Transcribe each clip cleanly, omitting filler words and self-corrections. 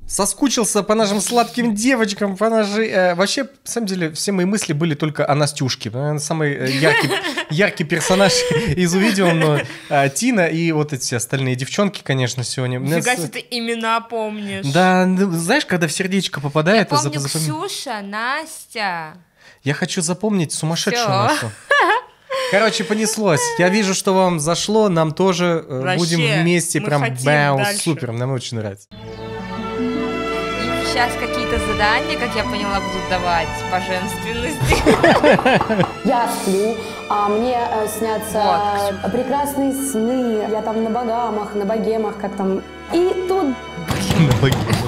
Соскучился по нашим сладким девочкам, по нашей... вообще, на самом деле, все мои мысли были только о Настюшке. Наверное, самый яркий персонаж из увиденного. Тина и вот эти остальные девчонки, конечно, сегодня. Нифига себе, ты имена помнишь. Да, знаешь, когда в сердечко попадает... Я помню Ксюша, Настя. Я хочу запомнить сумасшедшую нашу. Короче, понеслось. Я вижу, что вам зашло, нам тоже. Вообще, будем вместе. Прям бау, супер, нам очень нравится. Сейчас какие-то задания, как я поняла, будут давать по женственности. Я сплю, а мне снятся прекрасные сны. Я там на Багамах, на Богемах, как там. И тут... На Богемах.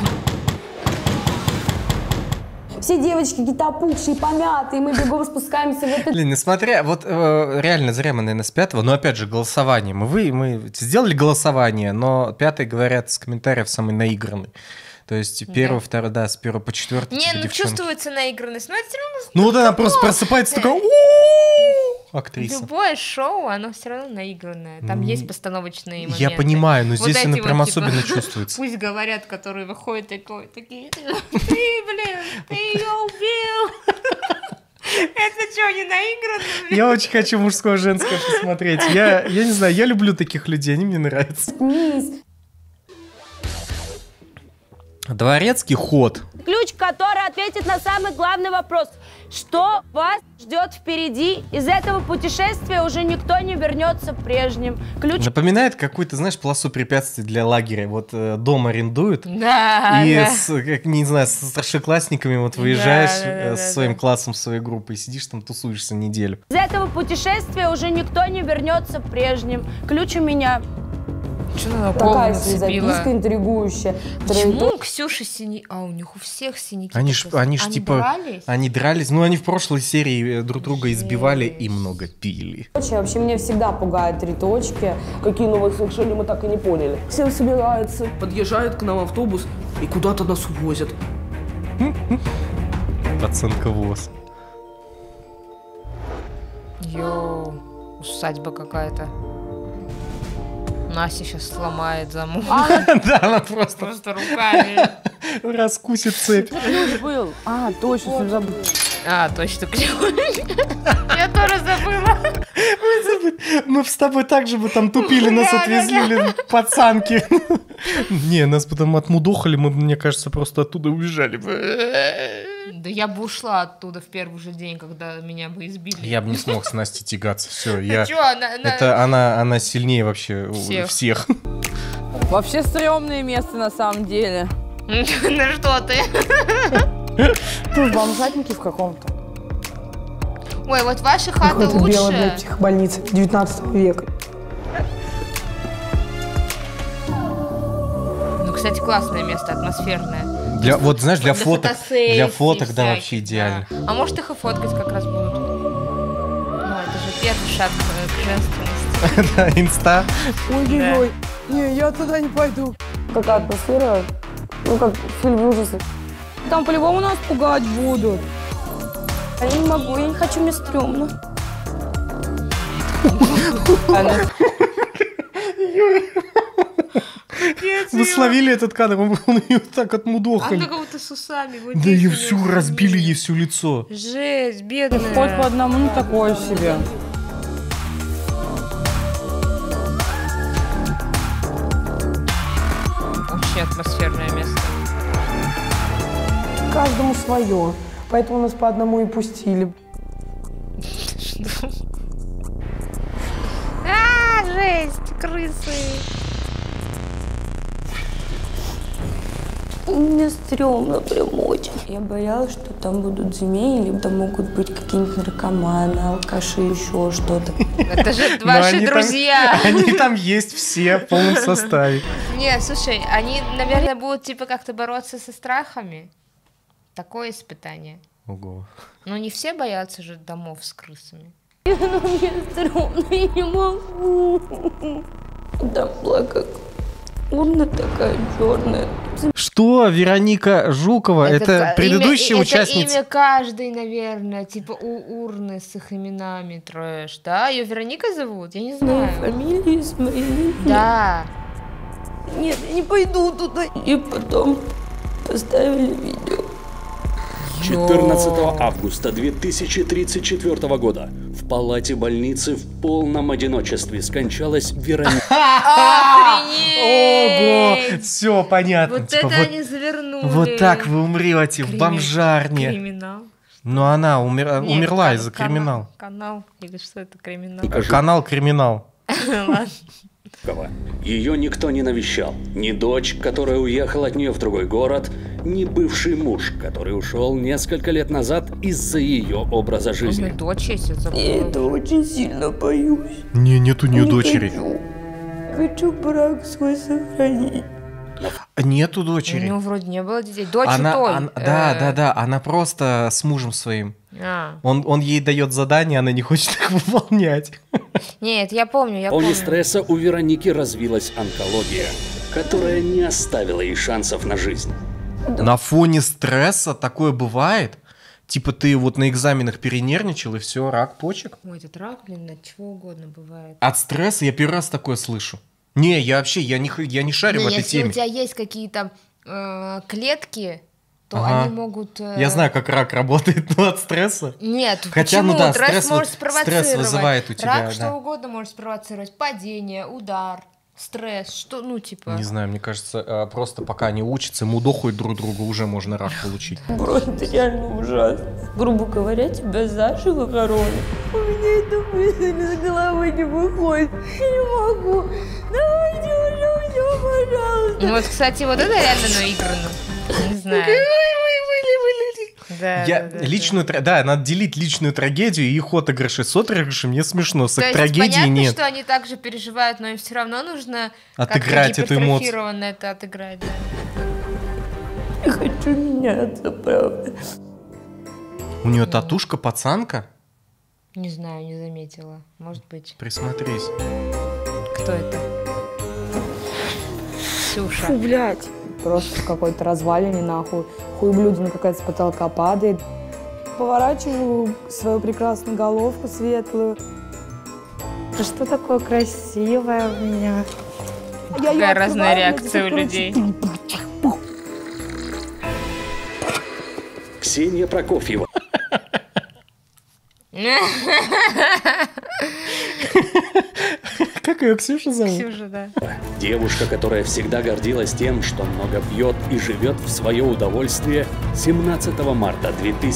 Все девочки какие-то опухшие, помятые, мы бегом спускаемся в этот... Блин, несмотря, вот реально зря мы, наверное, с 5-го, но опять же, голосование. Мы сделали голосование, но 5-й, говорят, с комментариев самый наигранный. То есть 1, 2, да, с 1 по 4. Не, ну чувствуется наигранность, но это все равно... Ну вот она просто просыпается такая... Актриса. Любое шоу, оно все равно наигранное. Там есть постановочные моменты. Я понимаю, но здесь вот она прям вот, особенно типа, чувствуется. Пусть говорят, которые выходят такие, ты, блин, ты ее убил. Это что, не наигранно? Я очень хочу мужское-женское посмотреть. Я не знаю, я люблю таких людей, они мне нравятся. Дворецкий ход. Ключ, который ответит на самый главный вопрос. Что вас ждет впереди? Из этого путешествия уже никто не вернется прежним. Ключ... Напоминает какую-то, знаешь, полосу препятствий для лагеря. Вот дом арендуют. Да, и, да. как, не знаю, со старшеклассниками вот выезжаешь со своим классом, своей группой, сидишь там, тусуешься неделю. Из этого путешествия уже никто не вернется прежним. Ключ у меня... Такая записка интригующая. Почему у Ксюши синяки? А у них у всех синяки. Они ж типа... дрались? Они дрались. Ну, они в прошлой серии друг друга избивали и много пили. Вообще меня всегда пугают 3 точки. Какие новые совершения, мы так и не поняли. Все собираются, подъезжает к нам автобус и куда-то нас увозят. Пацанка ВОЗ. Йоу, усадьба какая-то. Настя сейчас сломает замок. Да, она просто руками. раскусит цепь. Ключ был. А, точно, забыл. А, точно, ключ. Я тоже забыла. Мы с тобой так же бы там тупили, нас отвезли, пацанки. Не, нас потом отмудохали, мы, мне кажется, просто оттуда убежали. Да я бы ушла оттуда в первый же день, когда меня бы избили. Я бы не смог с Настей тягаться, все. Это она сильнее вообще всех. Вообще стрёмное место на самом деле. Ну что ты? Ты в бомжатнике в каком-то. Ой, вот ваша хата Какая-то белая, блядь, лучше. психбольница 19 века. Ну, кстати, классное место, атмосферное. Вот, знаешь, для фоток, фотографий да, вообще идеально. Да. А может, их и фоткать как раз будут. Ну, это же первый шаг к женственности. Да, инста. Ой-ой-ой, не, я туда не пойду. Какая атмосфера? Ну, как фильм ужасов. Там по-любому нас пугать будут. Я не могу, я не хочу, мне стрёмно. Вы словили этот кадр, он ее так отмудохали. Она кого-то с усами. Вот Да ее всю разбили, ей все лицо. Жесть, бедная. Хоть по одному, ну такое себе. Вообще атмосферное место. Каждому свое. Поэтому нас по одному и пустили. Жесть, крысы. Мне стрёмно прям очень. Я боялась, что там будут змеи, или там могут быть какие-нибудь наркоманы, алкаши, еще что-то. Это же ваши друзья. Они там есть все в полном составе. Не, слушай, они, наверное, будут типа как-то бороться со страхами. Такое испытание. Ого. Ну не все боятся же домов с крысами. Мне стрёмно, я не могу. Там была как урна такая черная. Что, Вероника Жукова? Это предыдущая участница? Это имя каждой, наверное, типа у урны с их именами трэш, да? Ее Вероника зовут? Я не знаю. Фамилия Исмаилия. Да. Нет, я не пойду туда. И потом Поставили видео. 14 августа 2034 года в палате больницы в полном одиночестве скончалась Вероника. Ого! Все понятно. Вот Типа, это вот, они завернули. вот так вы умрете в бомжарне. Криминал. Но она Нет, умерла из-за криминала. Канал. Или что это криминал? Канал криминал. Ладно. Ее никто не навещал. Ни дочь, которая уехала от нее в другой город, ни бывший муж, который ушел несколько лет назад из-за ее образа У жизни. меня дочь есть, я Я забыла. это очень сильно боюсь. Нету у нее Не дочери. Хочу брак свой сохранить. Нету У дочери. него вроде не было детей. Дочь Она, той. да, она просто с мужем своим. А. Он ей дает задание, она не хочет их выполнять. Нет, я помню, я В фоне помню. стресса у Вероники развилась онкология, которая не оставила ей шансов на жизнь. На фоне стресса такое бывает? Типа ты вот на экзаменах перенервничал, и все, рак почек? Ой, этот рак, блин, от чего угодно бывает. От стресса я первый раз такое слышу. Не, я вообще, я не шарю Да, в этой если теме. у тебя есть какие-то клетки, то Ага. они могут... Я знаю, как рак работает, но от стресса. Нет, Хотя, почему? ну да, Стресс стресс может вот- спровоцировать. стресс вызывает у тебя, Рак да. что угодно может спровоцировать. Падение, удар, стресс, что, ну, типа... Не знаю, мне кажется, просто пока они учатся, мудохают друг друга, уже можно рак получить. Просто реально ужасно. Грубо говоря, тебя заживо хоронят. У меня эта мысль из головы не выходит. Я не могу. Давайте уже все, пожалуйста. Ну вот, кстати, вот это реально наиграно. Не знаю. Да, Я да, да, личную, да, надо делить личную трагедию и их отыгрыши. С отыгрышем мне смешно, с То есть трагедией понятно, нет. что они также переживают, но им все равно нужно Отыграть как-то эту эмоцию. гипертрофированно это отыграть. Да. Я хочу меняться, правда. У нее татушка пацанка? Не знаю, не заметила. Может быть. Присмотрись. Кто это? Ксюша. Фу, блядь. Просто в какой-то развалине, нахуй. Хуеблюдина какая-то с потолка падает. Поворачиваю свою прекрасную головку светлую. Да что такое красивое у меня? Я её Какая разная открываю, блядь, реакция у короче, людей. Ксения Прокофьева. Как ее Ксюша зовут? Ксюша, да. Девушка, которая всегда гордилась тем, что много пьет и живет в свое удовольствие, 17 марта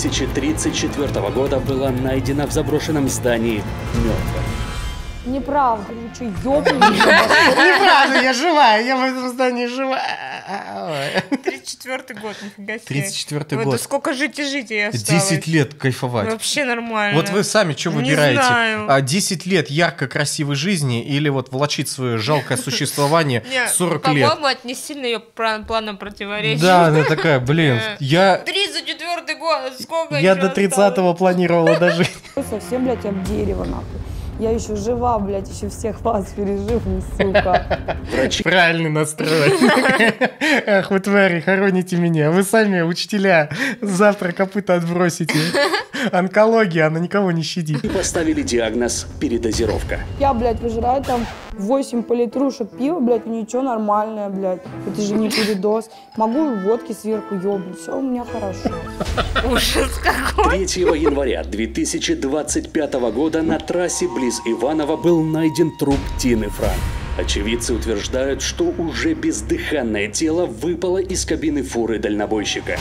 2034 года была найдена в заброшенном здании мертвой. Неправда. Вы что, ёбаный? Неправда, я живая, я в этом здании живая. 34-й год, нифига себе. 34-й Вот год. да сколько жить и жить ей осталось. 10 лет кайфовать. Вообще нормально. Вот вы сами что Не выбираете? знаю. 10 лет ярко красивой жизни или вот влачить свое жалкое существование Не, 40 лет? По-моему, это не сильно ее планам противоречит. Да, она такая, блин, я 34-й год, сколько до еще 30-го планировала дожить. Совсем, блядь, об дерево, нахуй. Я еще жива, блядь, еще всех вас переживу, сука. Правильный настрой. Ах, вы твари, хороните меня. Вы сами, учителя, завтра копыта отбросите. Онкология, она никого не щадит. И поставили диагноз передозировка. Я, блядь, выжираю там 8 политрушек пива, блядь, и ничего, нормальное, блядь. Это же не передоз. Могу водки сверху ёбнуть, все у меня хорошо. Ужас какой. 3 января 2025 года на трассе близ Иваново был найден труп Тины Франк. Очевидцы утверждают, что уже бездыханное тело выпало из кабины фуры дальнобойщика.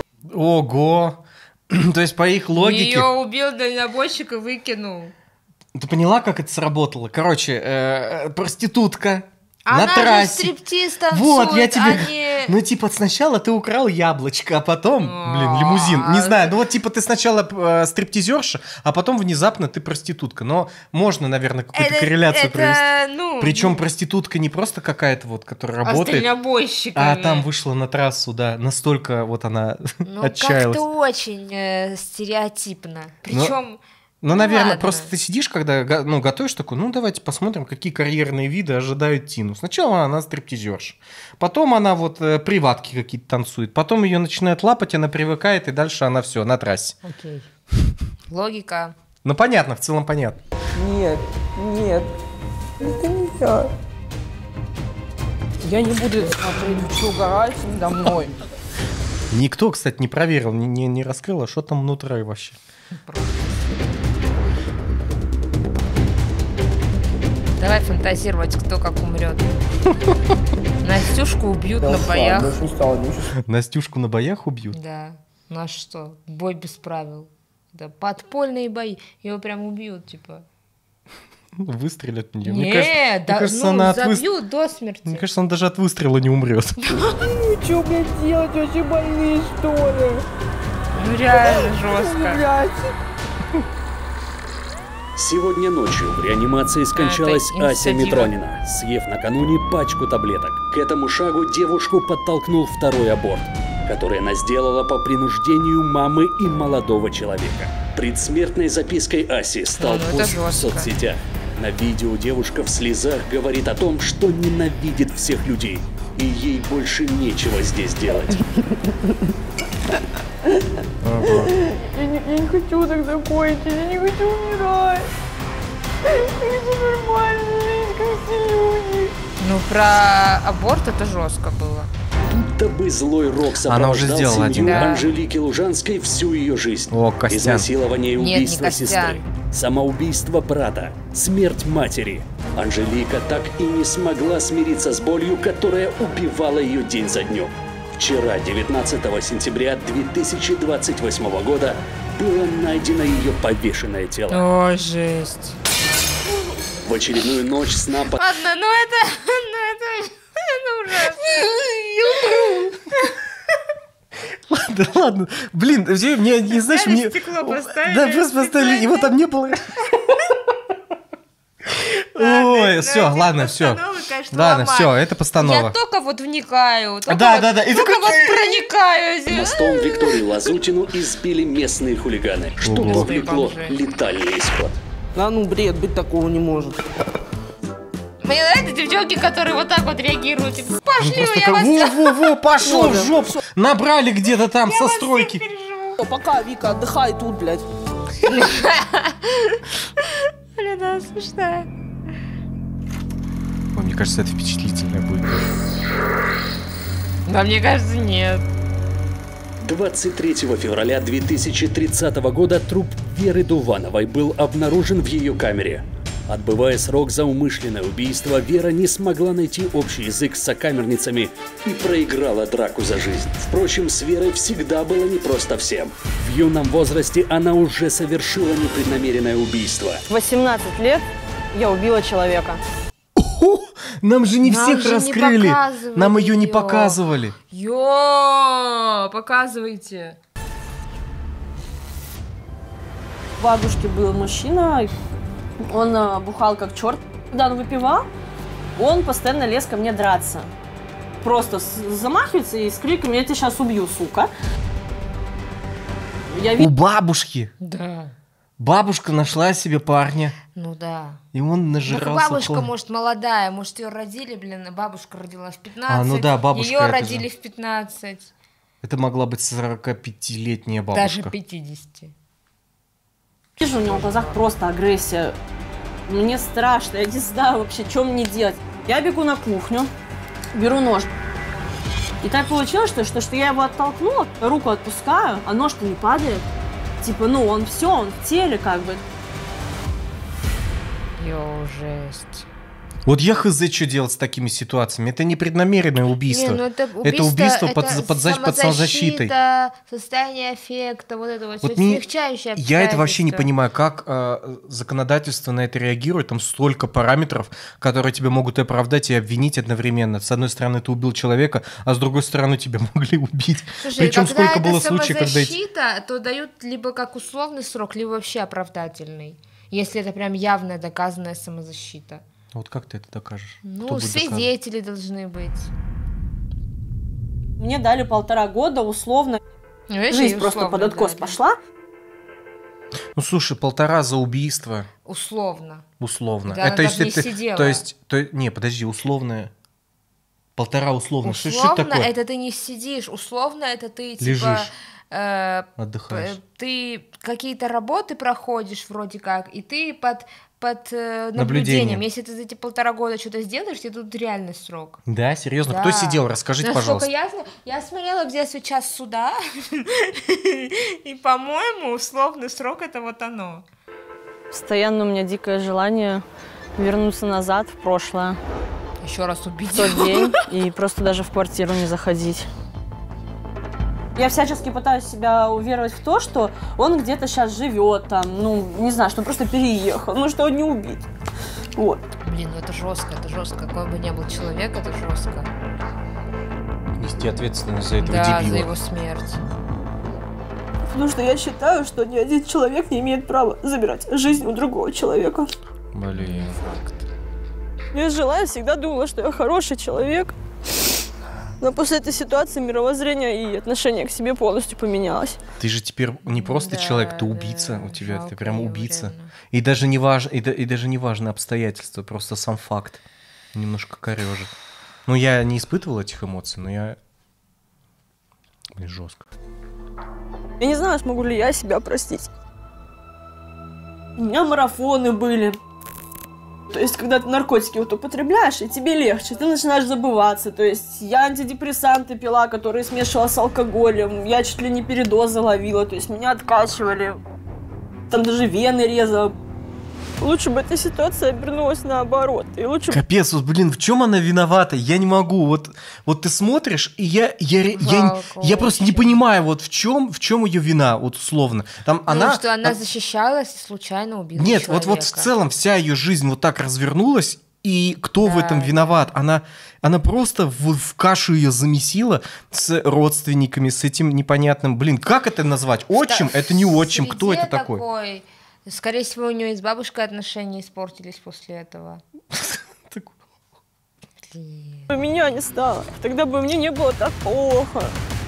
Ого. То есть по их логике... Ее убил дальнобойщик и выкинул. Ты поняла, как это сработало? Короче, проститутка Она на же трассе. стриптиз танцует, Вот, я тебе... а не... Ну, типа, сначала ты украл яблочко, а потом, блин, лимузин. Не знаю, ну вот, типа, ты сначала стриптизерша, а потом внезапно ты проститутка. Но можно, наверное, какую-то корреляцию провести. Ну, Причем проститутка не просто какая-то вот, которая работает, с дальнобойщиками. а там вышла на трассу, да, настолько вот она Ну, отчаялась. как-то очень стереотипно. Причем... Ну, наверное, ладно. просто ты сидишь, когда готовишь такой, ну, давайте посмотрим, какие карьерные виды ожидают Тину. Сначала она стриптизерша, потом она вот приватки какие-то танцует, потом ее начинают лапать, она привыкает, и дальше она все, на трассе. Окей. Логика. Ну, понятно, в целом понятно. Нет, нет, это не я. Я не буду смотреть, что угорать надо мной. Никто, кстати, не проверил, не раскрыл, а что там внутри вообще. Давай фантазировать, кто как умрет. Настюшку убьют на боях. Настюшку на боях убьют? Да. Ну а что? Бой без правил. Да, подпольные бои. Его прям убьют, типа. Выстрелят в нее. Нет, да, ну забьют до смерти. Мне кажется, он даже от выстрела не умрет. Ну что, блядь, делать? Вообще больные, что ли? Ну реально жестко. Сегодня ночью в реанимации скончалась Ася Митронина, съев накануне пачку таблеток. К этому шагу девушку подтолкнул второй аборт, который она сделала по принуждению мамы и молодого человека. Предсмертной запиской Аси стал пост в соцсетях. На видео девушка в слезах говорит о том, что ненавидит всех людей, и ей больше нечего здесь делать. Я не хочу так закончить, я не хочу умирать. Я хочу нормально жить, как все люди. Ну, про аборт это жестко было. Будто бы злой рок сопровождал семью Анжелики Лужанской всю ее жизнь. Изнасилование и убийство сестры, самоубийство брата, смерть матери. Анжелика так и не смогла смириться с болью, которая убивала ее день за днем. Вчера, 19 сентября 2028 года, было найдено ее повешенное тело. О, жесть. В очередную ночь сна... Ладно, ну это ужасно. Ладно. Блин, мне не знаешь, мне... Стекло поставили. Да, просто поставили, его там не было. Ой, все, ладно, все. Ладно, все, это постанова. Я только вот вникаю. Да. И только вот проникаю. Мостом Викторию Лазутину избили местные хулиганы, что повлекло летальный исход. Да ну, бред, быть такого не может. Мне нравятся девчонки, которые вот так вот реагируют. Типа, пошли, я вас... Во, пошел в жопу. Набрали где-то там со стройки. Пока, Вика, отдыхай тут, блядь. Блин, она смешная. Мне кажется, это впечатлительное будет. Да, мне кажется, нет. 23 февраля 2030 года труп Веры Дувановой был обнаружен в ее камере. Отбывая срок за умышленное убийство, Вера не смогла найти общий язык с сокамерницами и проиграла драку за жизнь. Впрочем, с Верой всегда было непросто всем. В юном возрасте она уже совершила непреднамеренное убийство. В 18 лет я убила человека. Нам же не всех раскрыли. Нам ее не показывали. Показывайте. У бабушки был мужчина, он бухал как черт. Когда он выпивал, он постоянно лез ко мне драться. Просто замахивается и с криком: «Я тебя сейчас убью, сука». У бабушки? Да. Бабушка нашла себе парня. Ну да. И он нажирался. Бабушка, может, молодая, может, ее родили, блин, бабушка родилась в 15. А, ну да, бабушка. Ее родили в 15. Это могла быть 45-летняя бабушка. Даже 50. Вижу, у него в глазах просто агрессия. Мне страшно, я не знаю вообще, что мне делать. Я бегу на кухню, беру нож. И так получилось, что я его оттолкнула, руку отпускаю, а нож-то не падает. Типа, ну, он все, он в теле как бы. Йоу, жесть. Вот я хз, что делать с такими ситуациями. Это непреднамеренное убийство. Не, ну это убийство под самозащита, самозащитой. Состояние аффекта, вот это вот смягчающее. Я это вообще не понимаю, как законодательство на это реагирует. Там столько параметров, которые тебя могут и оправдать, и обвинить одновременно. С одной стороны, ты убил человека, а с другой стороны, тебя могли убить. Слушай, причем когда сколько это было случаев, когда самозащита, то дают либо как условный срок, либо вообще оправдательный. Если это прям явная доказанная самозащита. Вот как ты это докажешь? Ну, свидетели должны быть. Мне дали 1,5 года условно. Жизнь просто под откос пошла. Ну, слушай, 1,5 за убийство. Условно. Условно. Да, это не сидела. Не, подожди, условное. 1,5 условно. Условно что такое? Это ты не сидишь. Условно это ты лежишь. Типа... Отдыхаешь. Ты какие-то работы проходишь вроде как, и ты под под наблюдением. Если ты за эти 1,5 года что-то сделаешь, тебе тут реальный срок. Да, серьезно? Да. Кто сидел? Расскажите, пожалуйста. Насколько я смотрела в детстве «Час суда», и, по-моему, условный срок — это вот оно. Постоянно у меня дикое желание вернуться назад, в прошлое. Еще раз убить. В тот день, и просто даже в квартиру не заходить. Я всячески пытаюсь себя уверовать в то, что он где-то сейчас живет там, ну, не знаю, что просто переехал, ну, что он не убит. Вот. Блин, ну это жестко, какой бы ни был человек, это жестко. Нести ответственность за этого дебила. дебила. За его смерть. Потому что я считаю, что ни один человек не имеет права забирать жизнь у другого человека. Блин. Факт. Я жила, я всегда думала, что я хороший человек. Но после этой ситуации мировоззрение и отношение к себе полностью поменялось. Ты же теперь не просто человек, ты убийца у тебя, ты прям его, убийца. реально. И даже не важно, и даже не важно обстоятельства, просто сам факт немножко корежит. Ну, я не испытывал этих эмоций, но я... Блин, жестко. Я не знаю, смогу ли я себя простить. У меня марафоны были. То есть, когда ты наркотики вот употребляешь, и тебе легче, ты начинаешь забываться. То есть, я антидепрессанты пила, которые смешивала с алкоголем, я чуть ли не передозы ловила, то есть, меня откачивали, там даже вены резала. Лучше бы эта ситуация обернулась наоборот. И лучше... Капец, вот, блин, в чем она виновата? Я не могу. Вот ты смотришь, и я просто не понимаю, вот в чем ее вина, вот условно. Там Потому что она защищалась и случайно убила Нет, человека. вот в целом вся ее жизнь вот так развернулась, и кто в этом виноват? Она просто в кашу ее замесила с родственниками, с этим непонятным... Блин, как это назвать? Отчим? Это не отчим. Кто это такой? Скорее всего, у нее и с бабушкой отношения испортились после этого. У меня не стало. Тогда бы мне не было так плохо.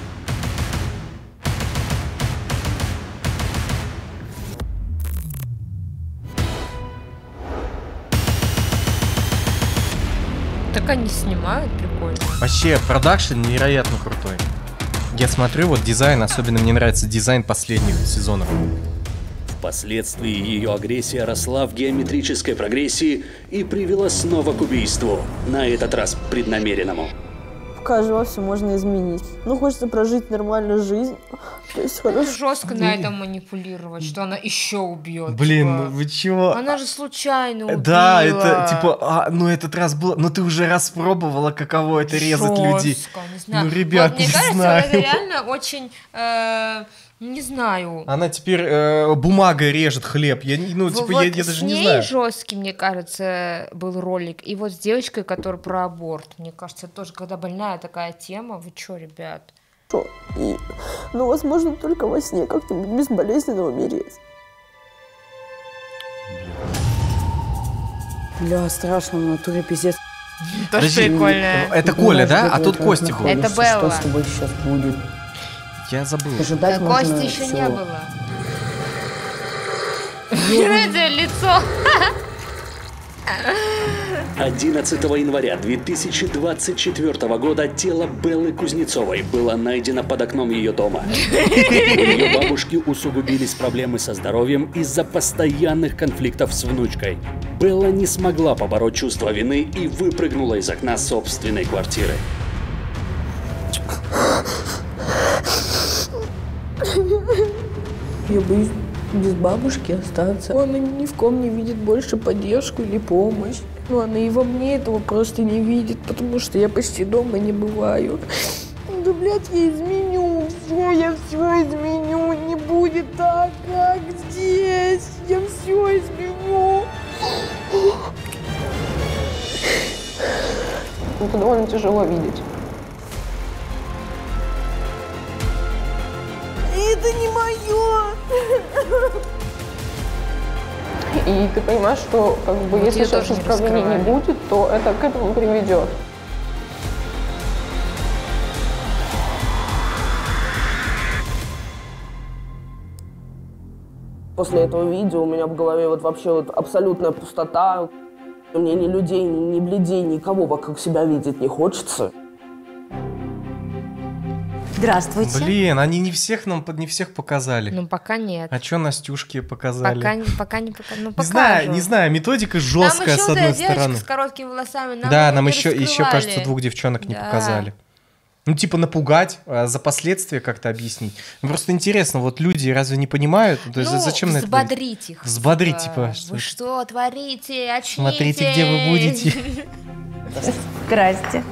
Так они снимают, прикольно. Вообще, продакшн невероятно крутой. Я смотрю, вот дизайн, особенно мне нравится дизайн последних сезонов. Впоследствии ее агрессия росла в геометрической прогрессии и привела снова к убийству, на этот раз преднамеренному. В каждого все можно изменить. Ну, хочется прожить нормальную жизнь. То есть хорошо. Жестко на этом манипулировать, что она еще убьет. Блин, типа. ну вы чего? Она же случайно убила. Да, это типа, ну этот раз было, ну ты уже раз пробовала, каково это резать людей. Не знаю. Ну, ребят, вот, мне кажется, знаю. это реально очень, не знаю. Она теперь бумагой режет хлеб. Я даже не знаю. С ней жесткий, мне кажется, был ролик. И вот с девочкой, которая про аборт. Мне кажется, тоже, когда больная такая тема. Вы чё, ребят? Ну, возможно, только во сне как-нибудь безболезненно умереть. Бля, страшно, в натуре пиздец. Тоже прикольно. Это Коля, да? А тут Костя был. Это Белла. Что с тобой сейчас будет? Я забыл. Ожидать можно Кости еще всё. не было. Это лицо. 11 января 2024 года тело Беллы Кузнецовой было найдено под окном ее дома. У ее бабушки усугубились проблемы со здоровьем из-за постоянных конфликтов с внучкой. Белла не смогла побороть чувство вины и выпрыгнула из окна собственной квартиры. Я боюсь без бабушки остаться. Она ни в ком не видит больше поддержку или помощь. Ну, она и во мне этого просто не видит, потому что я почти дома не бываю. Да, блядь, я изменю все, я все изменю. Не будет так, как здесь. Я все изменю. Это довольно тяжело видеть. Это не мое. И ты понимаешь, что как бы, Вот если я сейчас тоже не исправления не раскрываю. будет, то это к этому приведет. После этого видео у меня в голове вот вообще вот абсолютная пустота. Мне ни людей, ни блядей, никого вокруг себя видеть не хочется. Здравствуйте. Блин, они не всех показали. Ну, пока нет. А что Настюшке показали? Пока не показали. Ну, Не знаю, методика жесткая, с одной стороны. Девочка с короткими волосами. Да, нам еще, кажется, 2 девчонок не показали. Ну, типа напугать, за последствия как-то объяснить. Ну, просто интересно, вот люди разве не понимают? То есть, зачем на это? Взбодрить их. Взбодрить, типа. Вы что творите? Очнитесь. Смотрите, где вы будете. Здрасте.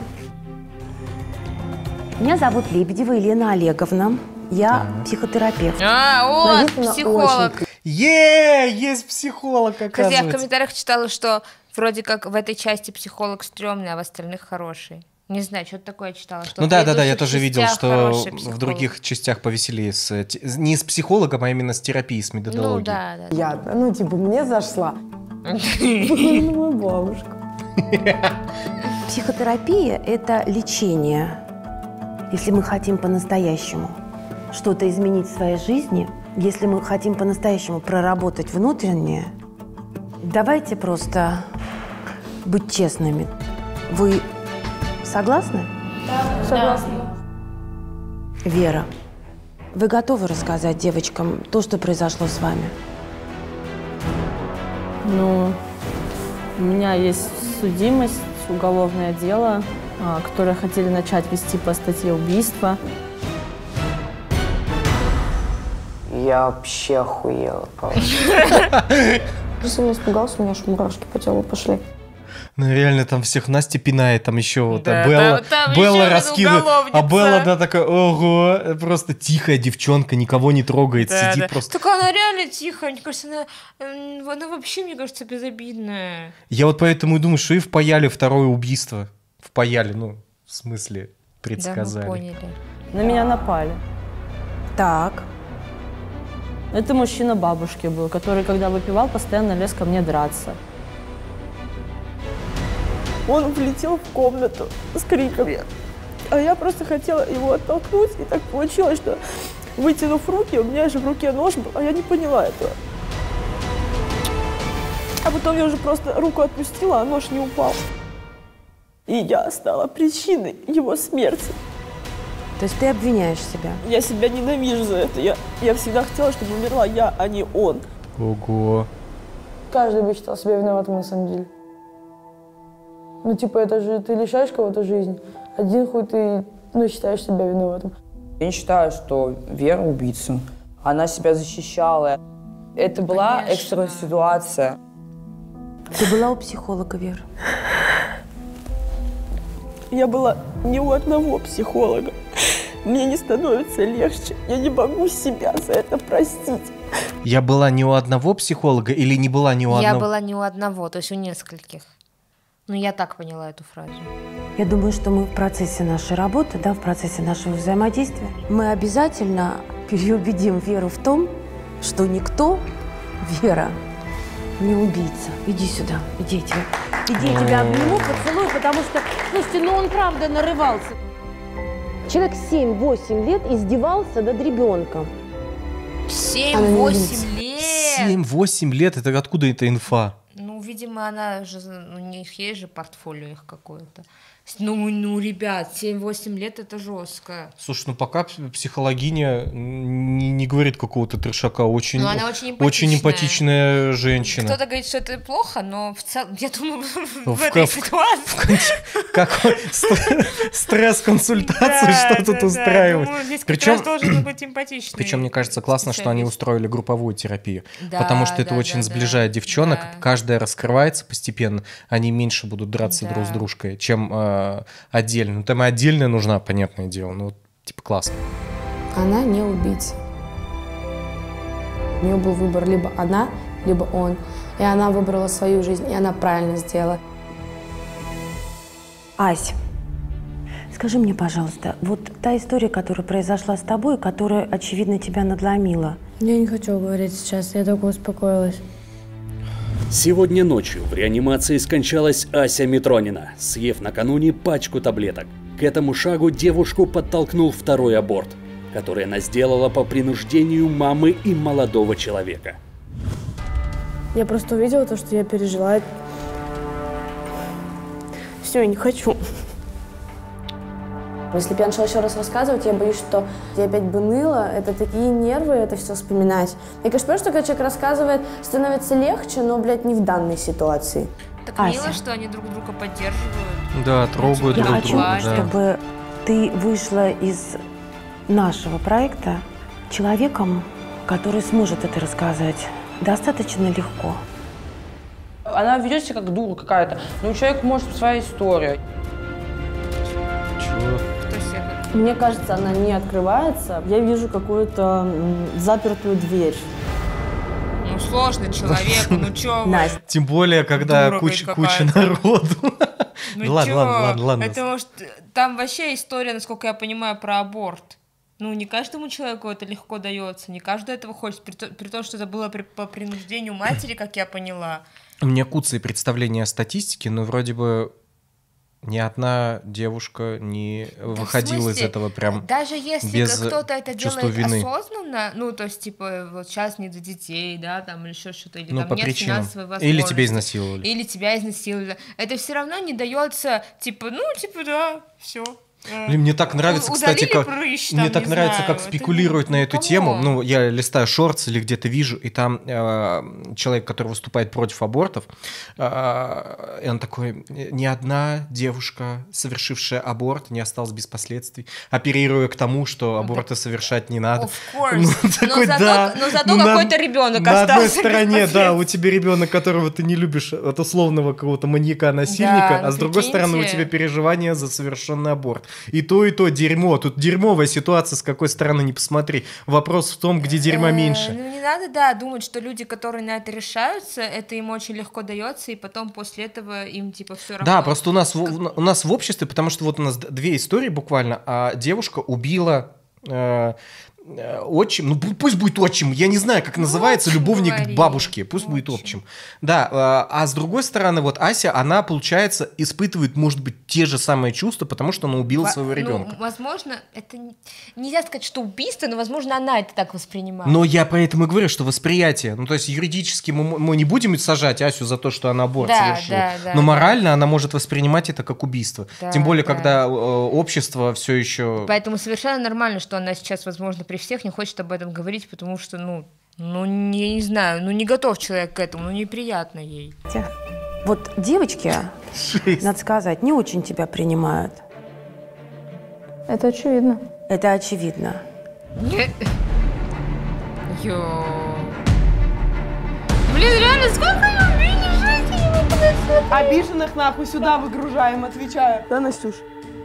Меня зовут Лебедева Елена Олеговна. Я психотерапевт. Вот, психолог. Есть психолог, оказывается. Я в комментариях читала, что вроде как в этой части психолог стрёмный, а в остальных хороший. Не знаю, что-то такое читала. Что ну да, я тоже видел, что в других частях повеселее. Не с психологом, а именно с терапией, с методологией. Ну да. Я, мне зашла. Похоже на мою бабушку. Психотерапия – это лечение. Если мы хотим по-настоящему что-то изменить в своей жизни, если мы хотим по-настоящему проработать внутреннее, давайте просто быть честными. Вы согласны? Да. Согласна. Вера, вы готовы рассказать девочкам то, что произошло с вами? Ну, у меня есть судимость, уголовное дело, которое хотели начать вести по статье убийства. Я вообще охуела. Я сильно испугался, у меня аж мурашки по телу пошли. Ну реально там всех Настя пинает, там еще вот Да, Белла раскидывает, а Белла, такая, ого, просто тихая девчонка, никого не трогает, сидит просто. Так она реально тихая, мне кажется, она вообще, мне кажется, безобидная. Я вот поэтому и думаю, что и впаяли второе убийство. Впаяли, в смысле, предсказали. Да, мы поняли. На меня напали. Так. Это мужчина бабушки был, который, когда выпивал, постоянно лез ко мне драться. Он влетел в комнату с криками, а я просто хотела его оттолкнуть, и так получилось, что, вытянув руки, у меня же в руке нож был, а я не поняла этого. А потом я уже просто руку отпустила, а нож не упал. И я стала причиной его смерти. То есть ты обвиняешь себя? Я себя ненавижу за это. Я всегда хотела, чтобы умерла я, а не он. Ого. Каждый бы считал себя виноватым на самом деле. Это же ты лишаешь кого-то жизни. Один хуй ты, считаешь себя виноватым. Я не считаю, что Вера убийца. Она себя защищала. Это была экстренная ситуация. Ты была у психолога, Вера? Я была не у одного психолога. Мне не становится легче. Я не могу себя за это простить. Я была не у одного психолога или не была ни у одного? Я была не у одного, то есть у нескольких. Я так поняла эту фразу. Я думаю, что мы в процессе нашей работы, в процессе нашего взаимодействия, мы обязательно переубедим Веру в том, что никто, Вера, не убийца. Иди сюда, иди, я тебя обниму, поцелую, потому что, слушайте, он правда нарывался. Человек 7-8 лет издевался над ребенком. 7-8 лет? 7-8 лет? Это откуда эта инфа? Видимо, она же, у них есть же портфолио их какое-то. Ребят, 7-8 лет это жестко. Слушай, пока психологиня не говорит какого-то трешака, очень эмпатичная женщина. Кто-то говорит, что это плохо, но в целом, я думаю, в этой ситуации... Какой стресс-консультацию, что тут устраивать? Здесь как раз должен быть эмпатичный. Причем, мне кажется, классно, что они устроили групповую терапию, потому что это очень сближает девчонок, каждая раскрывается постепенно, они меньше будут драться друг с дружкой, чем отдельно. Там и отдельная нужна, понятное дело. Классно. Она не убийца. У нее был выбор либо она, либо он. И она выбрала свою жизнь, и она правильно сделала. Ась, скажи мне, пожалуйста, вот та история, которая произошла с тобой, которая, очевидно, тебя надломила. Я не хочу говорить сейчас, я только успокоилась. Сегодня ночью в реанимации скончалась Ася Митронина, съев накануне пачку таблеток. К этому шагу девушку подтолкнул второй аборт, который она сделала по принуждению мамы и молодого человека. Я просто увидела то, что я пережила. Все, я не хочу. Если бы я начала еще раз рассказывать, я боюсь, что я опять бы ныла. Это такие нервы, это все вспоминать. Я, конечно, понимаю, что когда человек рассказывает, становится легче, но, блядь, не в данной ситуации. Так мило, что они друг друга поддерживают. Да, трогают друг друга. Я хочу, чтобы ты вышла из нашего проекта человеком, который сможет это рассказать достаточно легко. Она ведет себя как дура какая-то. Но у человека может быть своя история. Чего? Мне кажется, она не открывается. Я вижу какую-то запертую дверь. Ну, сложно человеку, ну чё вы? Тем более, когда куча народу. Ну ладно. Это может... Там вообще история, насколько я понимаю, про аборт. Ну, не каждому человеку это легко дается, не каждый этого хочет, при том, что это было по принуждению матери, как я поняла. У меня куцые представления о статистике, но вроде бы ни одна девушка не выходила из этого прям даже если без кто-то это чувства делает вины. Осознанно, ну, то есть, типа, вот сейчас не до детей, да, там, или еще что-то, или Ну, там по нет причинам. финансовой возможности. Или тебя изнасиловали. Или тебя изнасиловали. Это все равно не дается, типа, ну, типа, да, все. Блин, мне так нравится, кстати, как прыщ, мне там, так не нравится, знаю, как спекулируют на эту тему. Ну, я листаю шортс или где-то вижу, и там человек, который выступает против абортов, и он такой: ни одна девушка, совершившая аборт, не осталась без последствий, апеллируя к тому, что аборты совершать не надо. Of course. Но зато какой-то ребенок на остался. одной стороне, да, у тебя ребенок, которого ты не любишь, от условного какого-то маньяка-насильника, Да, а с другой стороны у тебя переживания за совершенный аборт. И то дерьмо. Тут дерьмовая ситуация, с какой стороны не посмотри. Вопрос в том, где дерьма меньше. Ну, не надо, да, думать, что люди, которые на это решаются, это им очень легко дается, и потом после этого им, типа, все равно. Да, просто у нас в обществе, потому что вот у нас две истории буквально, девушка убила отчим, ну пусть будет отчим, я не знаю, как называется, любовник к бабушке, пусть будет отчим. Да, а с другой стороны, вот Ася, она, получается, испытывает, может быть, те же самые чувства, потому что она убила своего ребенка. Ну, возможно, это нельзя сказать, что убийство, но, возможно, она это так воспринимает. Но я поэтому и говорю, что восприятие, ну то есть юридически мы не будем сажать Асю за то, что она аборт совершила, но морально она может воспринимать это как убийство. Тем более, когда общество все еще... Поэтому совершенно нормально, что она сейчас, возможно, при всех не хочет об этом говорить, потому что, ну, я не знаю, не готов человек к этому, неприятно ей. Вот девочки, надо сказать, не очень тебя принимают. Это очевидно. Это очевидно. Блин, реально, сколько я обидишь? Обиженных нахуй сюда выгружаем, отвечаю. Да, Настюш?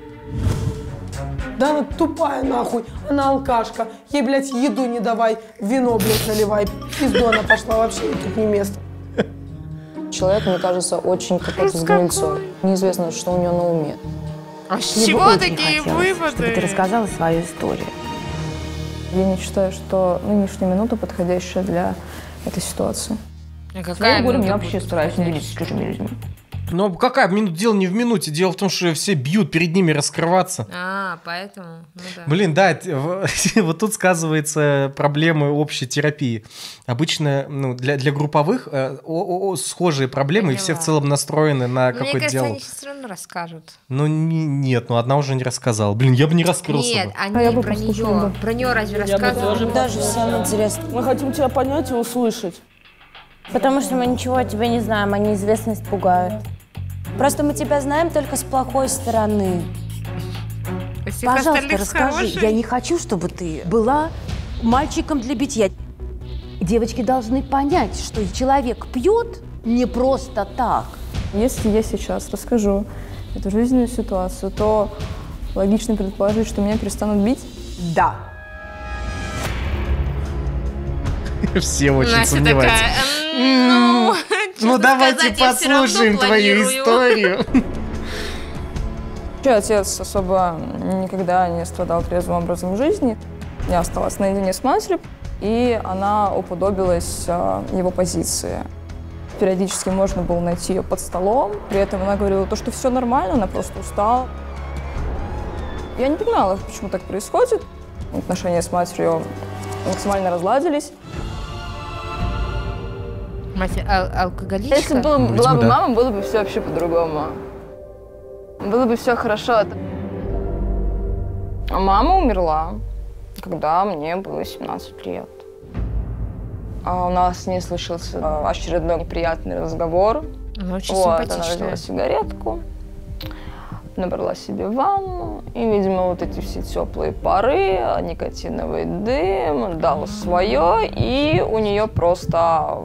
Да она тупая нахуй, она алкашка. Ей, блядь, еду не давай, вино, блядь, наливай. Пизду она пошла, вообще тут не место. Человек, мне кажется, очень какой-то с гнильцой. Неизвестно, что у него на уме. А с чего такие выводы? Чтобы ты рассказала свою историю. Я не считаю, что нынешняя минута подходящая для этой ситуации. Какая минута? Я вообще стараюсь не делиться с чужими людьми. Ну, какая минута? Дело не в минуте. Дело в том, что все бьют перед ними раскрываться. Поэтому, ну да. Блин, да, вот тут сказывается проблемы общей терапии. Обычно, ну, для групповых схожие проблемы, и все в целом настроены на какой-то диалог. Мне кажется, они все равно расскажут. Ну, нет, одна уже не рассказала. Блин, я бы не раскрылся. Нет, они про нее. Про нее разве рассказывают? Даже всем интересно. Мы хотим тебя понять и услышать. Потому что мы ничего о тебе не знаем, а неизвестность пугает. Просто мы тебя знаем только с плохой стороны. Пожалуйста, расскажи. Я не хочу, чтобы ты была мальчиком для битья. Девочки должны понять, что человек пьет не просто так. Если я сейчас расскажу эту жизненную ситуацию, то логично предположить, что меня перестанут бить? Да. Все очень Настя сомневаются. Ну, давайте сказать, послушаем твою историю. Вообще, отец особо никогда не страдал трезвым образом жизни. Я осталась наедине с матерью, и она уподобилась его позиции. Периодически можно было найти ее под столом, при этом она говорила, что все нормально, она просто устала. Я не понимала, почему так происходит. Отношения с матерью максимально разладились. Мать алкоголичка? Если бы была бы мама, было бы все вообще по-другому. Было бы все хорошо. Мама умерла, когда мне было 17 лет. У нас с ней случился очередной неприятный разговор. Очень Она симпатичная. взяла сигаретку, набрала себе ванну, и, видимо, вот эти все теплые пары, никотиновый дым дал свое, и у нее просто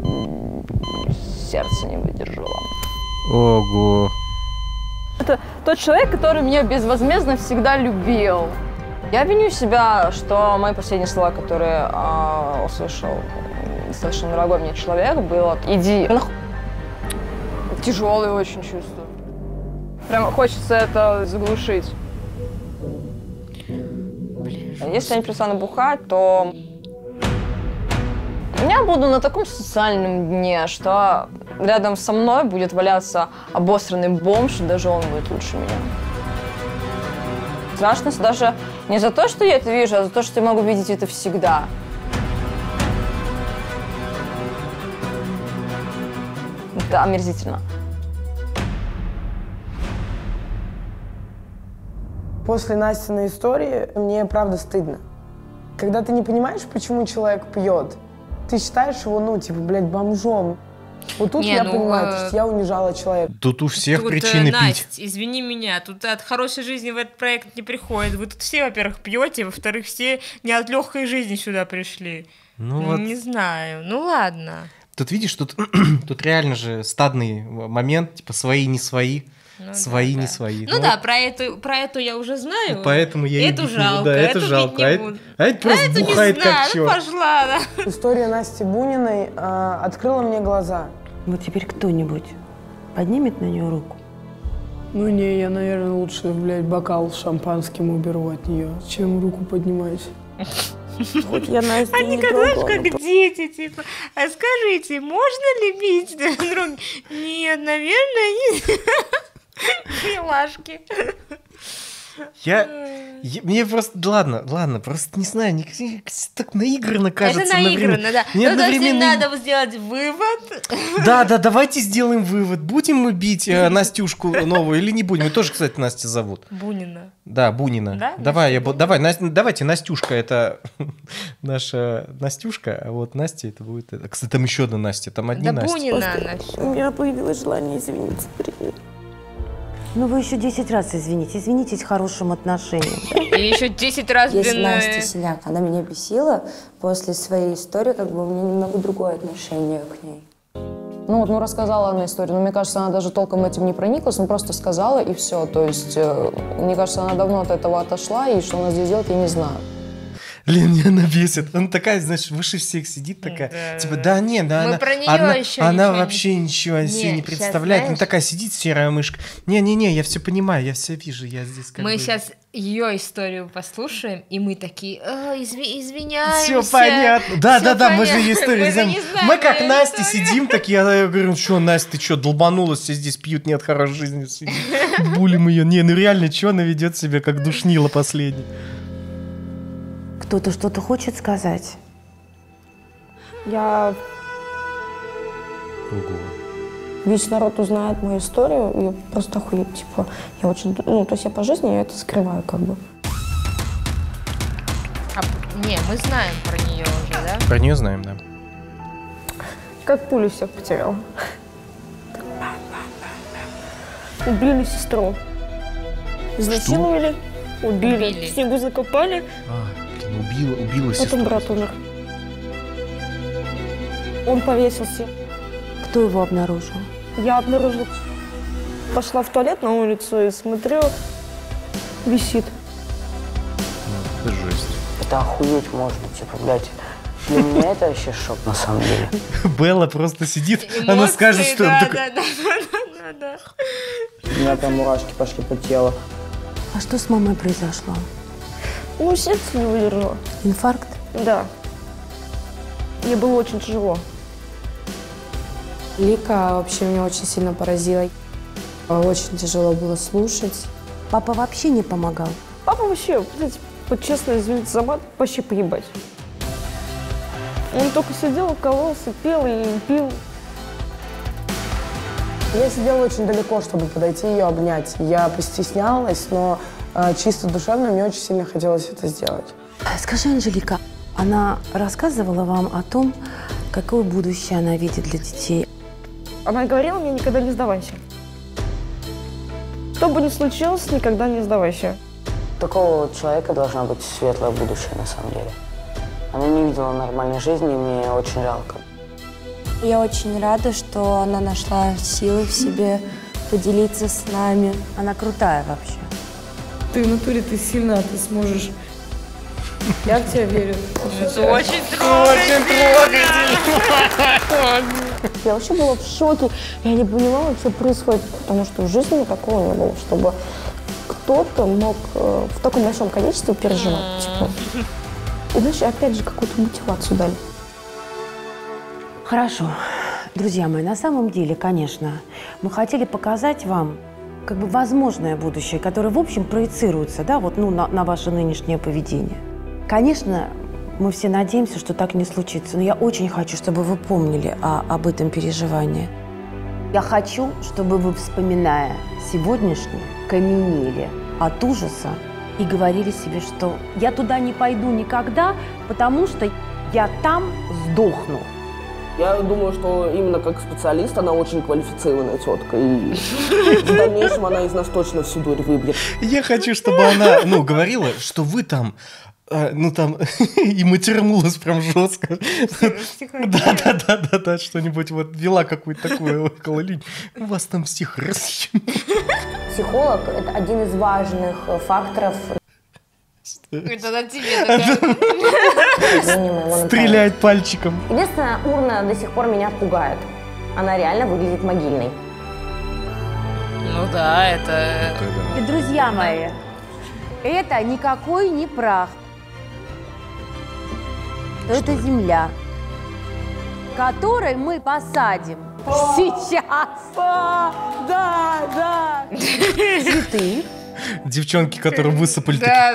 сердце не выдержало. Ого. Это тот человек, который меня безвозмездно всегда любил. Я виню себя, что мои последние слова, которые услышал достаточно дорогой мне человек, было «иди нахуй». Тяжелое очень чувство. Прям хочется это заглушить. Если я не перестану бухать, то я буду на таком социальном дне, что рядом со мной будет валяться обосранный бомж, даже он будет лучше меня. Страшно даже не за то, что я это вижу, а за то, что я могу видеть это всегда. Это омерзительно. После Настиной истории мне правда стыдно. Когда ты не понимаешь, почему человек пьет, ты считаешь его, блядь, бомжом. Вот тут я понимаю, что я унижала человека. Тут у всех Тут, причины Настя, пить. извини меня, тут от хорошей жизни в этот проект не приходит. Вы тут все, во-первых, пьете, во-вторых, все не от легкой жизни сюда пришли. Вот. Не знаю, ладно. Тут видишь, тут реально же стадный момент, типа свои, не свои. Свои, не свои. Про эту я уже знаю. Поэтому я эту бить жалко, не буду. Да, это жалко. Это просто бухает как черт. Пошла, да. История Насти Буниной открыла мне глаза. Вот теперь кто-нибудь поднимет на нее руку? Не, я, наверное, лучше, блядь, бокал с шампанским уберу от нее, чем руку поднимать. Вот я Настю Они не как, знаешь, трогала, как дети, типа, а скажите, можно ли бить друг друга? Нет, наверное, нет. Милашки. Мне просто, ладно, просто не знаю, так наигранно кажется. Это наигранно, да. Мне То есть надо сделать вывод. Да, давайте сделаем вывод. Будем мы бить Настюшку новую или не будем? И тоже, кстати, Настя зовут. Бунина. Да, Бунина. Да? Давайте, Настюшка, это наша Настюшка, а вот Настя это будет... Кстати, там еще одна Настя, там одни Насти. Бунина она. У меня появилось желание извиниться перед ней. Вы еще 10 раз извинитесь хорошим отношением. Да? И еще 10 раз, Есть Настя Синяк, она меня бесила. После своей истории у меня немного другое отношение к ней. Рассказала она историю, но мне кажется, она даже толком этим не прониклась, просто сказала и все. То есть, мне кажется, она давно от этого отошла, и что она здесь делает, я не знаю. Блин, меня она бесит. Она такая, знаешь, выше всех сидит такая. Она вообще ничего о себе не представляет. Она такая сидит, серая мышка. Не, я все понимаю, я все вижу, я здесь как Мы бы... сейчас ее историю послушаем, и мы такие, извиняемся. Все понятно. Да, мы же ее историю не знаем. Мы как Настя сидим такие, я говорю, что, Настя, ты что, долбанулась, все здесь пьют, нет хорошей жизни. Булим ее. Реально, что она ведет себя, как душнила последний. Кто-то что-то хочет сказать? Я... Ого. Весь народ узнает мою историю, и я просто охуеть, я очень... то есть я по жизни я это скрываю, как бы. Мы знаем про нее уже, да? Про нее знаем, да. Как пулю всех потеряла. Убили сестру. Изнасиловали, убили. В снегу закопали. Убила сестру. Потом брат умер. Он повесился. Кто его обнаружил? Я обнаружила. Пошла в туалет на улицу и смотрю, висит. Это жесть. Это охуеть можно, блядь. Для меня это вообще шок, на самом деле. Белла просто сидит, она скажет, что... Да. У меня прям мурашки пошли по телу. А что с мамой произошло? Сердце не выдержало. Инфаркт? Да. Мне было очень тяжело. Лика вообще меня очень сильно поразила. Очень тяжело было слушать. Папа вообще не помогал? Папа вообще, честно, извините за мат, вообще поебать. Он только сидел, кололся, пел и пил. Я сидела очень далеко, чтобы подойти ее обнять. Я постеснялась, но чисто душевно мне очень сильно хотелось это сделать. Скажи, Анжелика, она рассказывала вам о том, какое будущее она видит для детей? Она говорила мне: никогда не сдавайся. Что бы ни случилось, никогда не сдавайся. У такого человека должна быть светлое будущее, на самом деле. Она не видела нормальной жизни, и мне очень жалко. Я очень рада, что она нашла силы в себе поделиться с нами. Она крутая вообще. Ты в натуре, ты сильная, ты сможешь. Я в тебя верю. Это очень трогательно. Я вообще была в шоке. Я не понимала, что происходит, потому что в жизни такого не было, чтобы кто-то мог в таком большом количестве переживать. Типа. Иначе, опять же, какую-то мотивацию дали. Хорошо. Друзья мои, на самом деле, конечно, мы хотели показать вам как бы возможное будущее, которое, в общем, проецируется, да, вот, на ваше нынешнее поведение. Конечно, мы все надеемся, что так не случится, но я очень хочу, чтобы вы помнили об этом переживании. Я хочу, чтобы вы, вспоминая сегодняшнее, каменели от ужаса и говорили себе, что я туда не пойду никогда, потому что я там сдохну. Я думаю, что именно как специалист она очень квалифицированная тетка. И в дальнейшем она из нас точно всю дурь выбьет. Я хочу, чтобы она, говорила, что вы там, и матернулась прям жестко. Да, что-нибудь вот вела какую-то такую около линии. У вас там псих. Психолог – это один из важных факторов. Это на тебе такая. Стреляет пальчиком. Единственное, урна до сих пор меня пугает. Она реально выглядит могильной. Ну да, это... И, друзья мои, это никакой не прах. Это земля, которой мы посадим сейчас. Да. Цветы. Девчонки, которые высыпали. Да.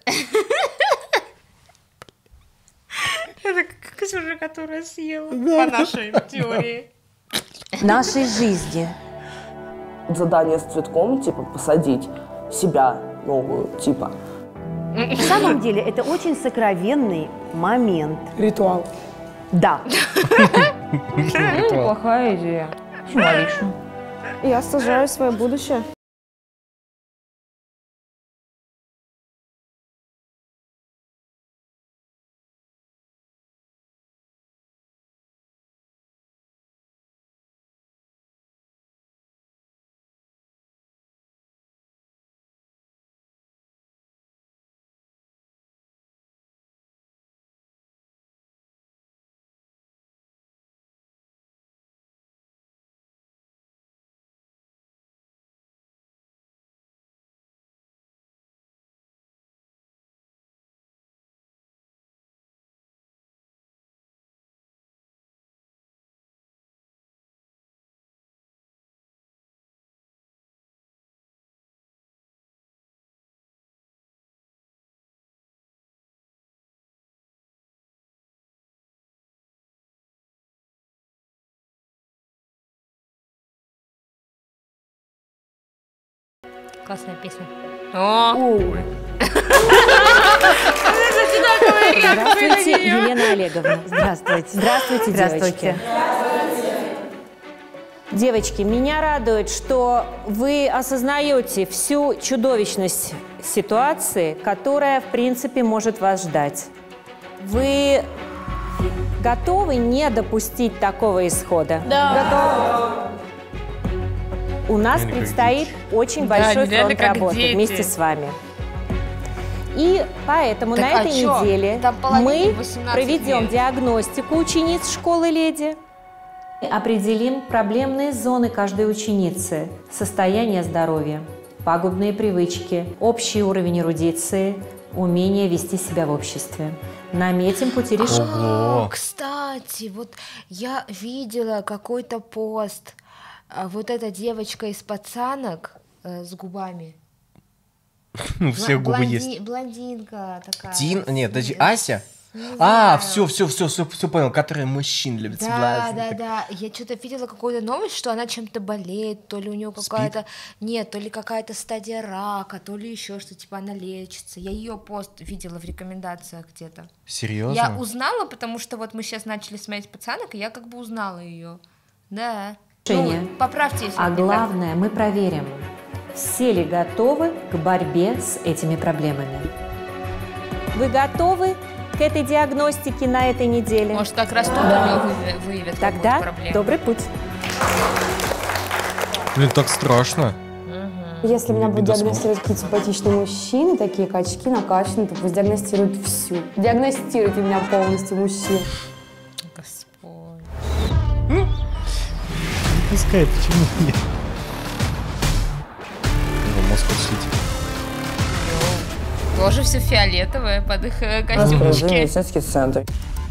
Это как уже, которая съела, по нашей теории. Нашей жизни. Задание с цветком, типа, посадить себя новую, типа. На самом деле, это очень сокровенный момент. Ритуал. Да. Неплохая идея. Символично. Я сажаю свое будущее. Классная песня. О! Здравствуйте, Елена Олеговна. Здравствуйте. Здравствуйте, девочки. Девочки, меня радует, что вы осознаете всю чудовищность ситуации, которая, в принципе, может вас ждать. Вы готовы не допустить такого исхода? Да. Готовы. У нас предстоит очень большой фронт работы вместе с вами. И поэтому Так, на этой неделе Там половине мы 18 проведем лет. диагностику учениц школы «Леди». Определим проблемные зоны каждой ученицы, состояние здоровья, пагубные привычки, общий уровень эрудиции, умение вести себя в обществе. Наметим пути решения. Кстати, вот я видела какой-то пост. Вот эта девочка из пацанок с губами. У всех губы есть. Блондинка такая. Нет, подожди, Ася? Все понял, которые мужчин любят соблазнить. Да. Я что-то видела какую-то новость, что она чем-то болеет, то ли у нее какая-то... Нет, то ли какая-то стадия рака, то ли еще что, типа она лечится. Я ее пост видела в рекомендациях где-то. Серьезно? Я узнала, потому что вот мы сейчас начали смотреть «Пацанок», и я как бы узнала ее. Да. Поправьте, если А главное, мы проверим, все ли готовы к борьбе с этими проблемами. Вы готовы к этой диагностике на этой неделе? Может, как раз тут у него выявят Тогда проблему. добрый путь. Блин, так страшно. Если меня будут диагностировать какие-то симпатичные мужчины, такие качки накачанные, то пусть диагностируют всю. Диагностируйте меня полностью, мужчин. Господь. Не пускай, почему нет? Мозг усить. Тоже все фиолетовое под их костюмчики. Медицинский центр.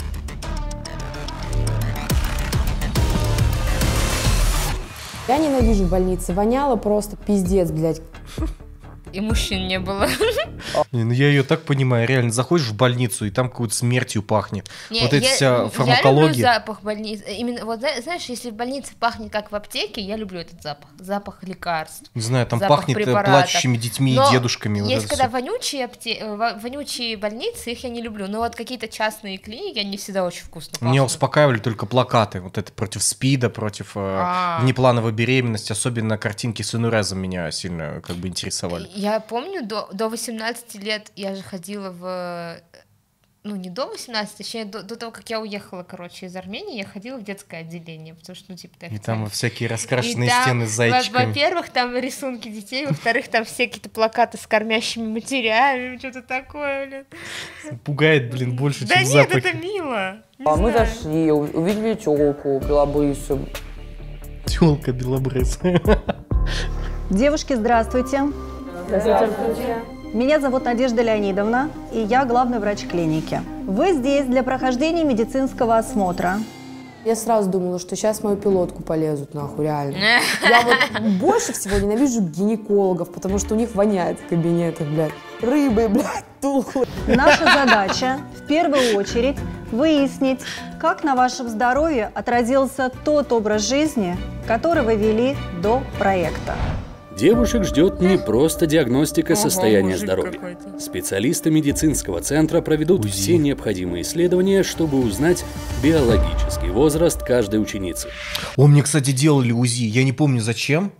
Я ненавижу больницы. Воняло просто пиздец, блядь. И мужчин не было. Ну я ее так понимаю, реально заходишь в больницу, и там какой-то смертью пахнет. Не, вот эта вся фармакология. Я люблю запах больницы. Именно, вот знаешь, если в больнице пахнет как в аптеке, я люблю этот запах. Запах лекарств. Не знаю, там запах пахнет препаратов. плачущими детьми и дедушками. Есть вот когда вонючие больницы, их я не люблю. Но вот какие-то частные клиники, они всегда очень вкусно пахнут. Меня успокаивали только плакаты. Вот это против СПИДа, против внеплановой беременности. Особенно картинки с инурезом меня сильно как бы интересовали. Я помню, до 18 лет я же ходила в... Ну, не до 18, точнее, до того, как я уехала, короче, из Армении, я ходила в детское отделение, потому что, ну, типа... И там всякие раскрашенные стены с зайчиками. Во-первых, там рисунки детей, во-вторых, там все какие-то плакаты с кормящими матерями, что-то такое, блин. Пугает, блин, больше, да чем нет, запахи. это мило. Мы зашли, увидели тёлку белобрысую. Тёлка белобрысая. Девушки, здравствуйте. Здравствуйте. Меня зовут Надежда Леонидовна, и я главный врач клиники. Вы здесь для прохождения медицинского осмотра. Я сразу думала, что сейчас в мою пилотку полезут, нахуй, реально. Я вот больше всего ненавижу гинекологов, потому что у них воняет в кабинетах, блядь. Рыбой, блядь, тухлой. Наша задача в первую очередь выяснить, как на вашем здоровье отразился тот образ жизни, который вы вели до проекта. Девушек ждет не просто диагностика состояния здоровья. Специалисты медицинского центра проведут все необходимые исследования, чтобы узнать биологический возраст каждой ученицы. О, мне, кстати, делали УЗИ. Я не помню, зачем.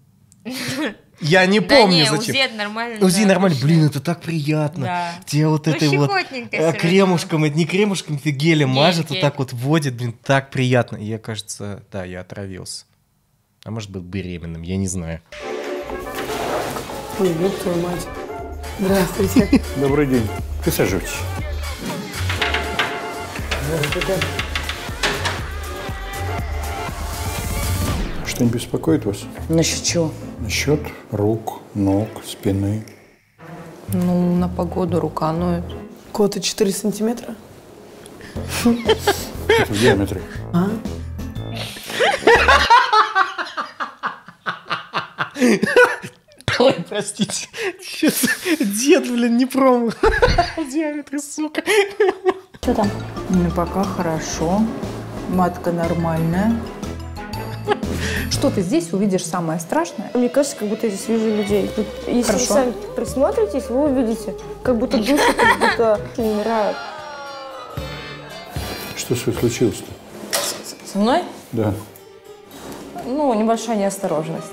Я не помню, зачем. УЗИ это нормально. УЗИ нормально. Блин, это так приятно. Да. Тебе вот этой вот кремушком, это не кремушком, ты гелем мажет, вот так вот вводит. Блин, так приятно. И я, кажется, да, я отравился. А может быть, беременным, я не знаю. Ой, ёб твою мать. Здравствуйте. Добрый день. Присаживайтесь. Здравствуйте. Что-нибудь беспокоит вас? Насчет чего? Насчет рук, ног, спины. Ну, на погоду рука ноет. Кота 4 сантиметра? Это в диаметре. А? Ой, простите. Дед, блин, не промах. В диаметре, сука. Что там? Ну, пока хорошо. Матка нормальная. Что ты здесь увидишь самое страшное? Мне кажется, как будто я здесь вижу людей. Вот, если вы сами присмотритесь, вы увидите, как будто души как будто умирают. Что случилось-то? Со мной? Да. Ну, небольшая неосторожность.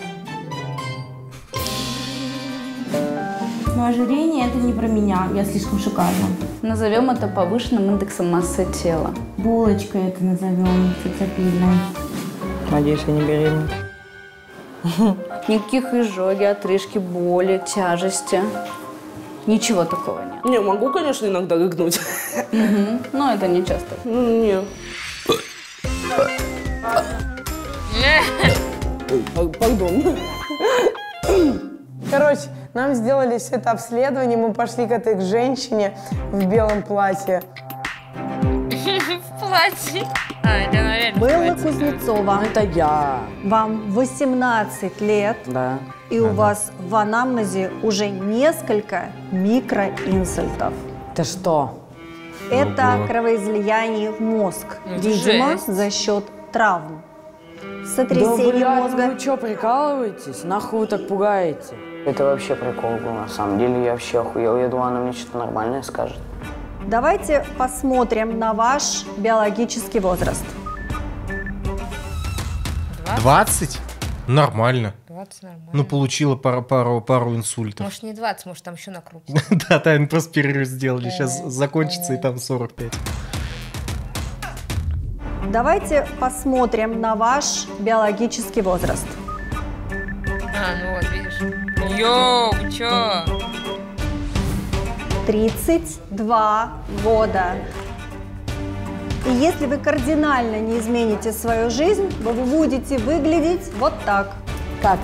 Но ожирение – это не про меня, я слишком шикарна. Назовем это повышенным индексом массы тела. Булочка это назовем, сексапильной. Надеюсь, я не беременна. Никаких изжоги, отрыжки, боли, тяжести. Ничего такого нет. Не, могу, конечно, иногда гыгнуть. Но это не часто. Не. Пардон. Короче, нам сделали все это обследование, мы пошли к этой женщине в белом платье. В платье. Это, наверное, Белла Кузнецова. Это я. Вам 18 лет. Да. И у вас в анамнезе уже несколько микроинсультов. Ты что? Это кровоизлияние в мозг. Видимо, жесть. за счет травм. Да, Сотрясение блядь, мозга. вы что, прикалываетесь? Нахуй вы так пугаете? Это вообще прикол был, на самом деле. Я вообще охуел. Я думал, она мне что-то нормальное скажет. Давайте посмотрим на ваш биологический возраст. 20? Нормально. 20 нормально. Ну, получила пару инсультов. Может, не 20, может, там еще накрутится. Да, они просто перерыв сделали. Сейчас закончится, и там 45. Давайте посмотрим на ваш биологический возраст. Ну вот, видишь. Йоу, вы чё? 32 года. И если вы кардинально не измените свою жизнь, вы будете выглядеть вот так. Как?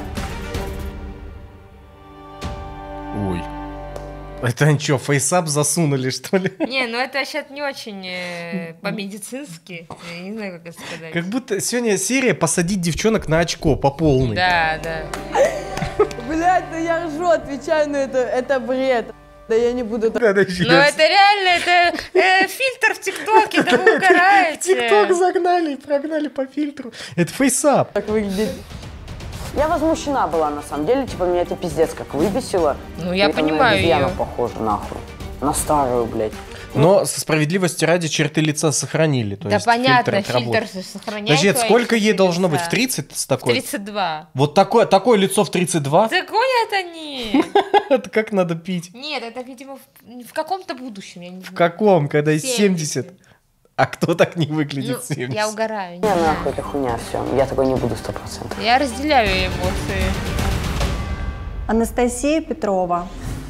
Ой. Это они что, фейсап засунули, что ли? Не, ну это сейчас не очень по-медицински. Я не знаю, как это сказать. Как будто сегодня серия «Посадить девчонок на очко» по полной. Да, да. Блядь, да я ржу, отвечаю на это бред. Да я не буду... Ну это реально, это фильтр в ТикТоке, да вы угораете. ТикТок загнали, прогнали по фильтру. Это фейсап. Так выглядит. Я возмущена была, на самом деле. Типа, меня это пиздец как выбесило. Ну, я понимаю её. её. На похожа, нахуй. На старую, блядь. Но со справедливости ради черты лица сохранили. То Да есть понятно, фильтр фильтр сохраняет. Подожди, сколько ей должно быть? В 30 с такой? 32. Вот такое лицо в 32? Такое это не. Это как надо пить? Нет, это, видимо, в каком-то будущем, я не знаю. В каком? Когда 70? А кто так не выглядит Ну, 70? я угораю. Не, нахуй, это хуйня, все. Я такой не буду 100%. Я разделяю эмоции. Анастасия Петрова.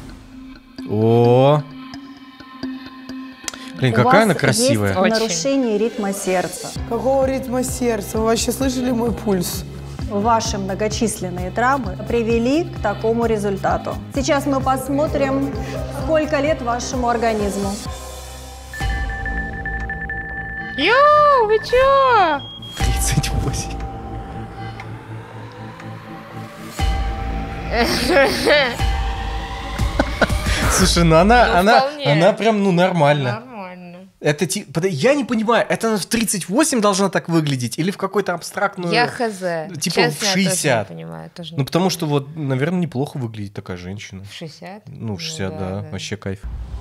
О, блин, какая она У вас красивая. есть нарушение ритма сердца. Какого ритма сердца? Вы вообще слышали мой пульс? Ваши многочисленные травмы привели к такому результату. Сейчас мы посмотрим, сколько лет вашему организму. Йоу, вы чё? 38. Слушай, ну она прям, ну, нормально. Нормально. Это я не понимаю, это она в 38 должна так выглядеть или в какой-то абстрактную... Я хз. Типа Честно, в я 60. тоже не понимаю, тоже Ну, не потому что вот, наверное, неплохо выглядит такая женщина. В 60? Ну, в 60, да, вообще кайф.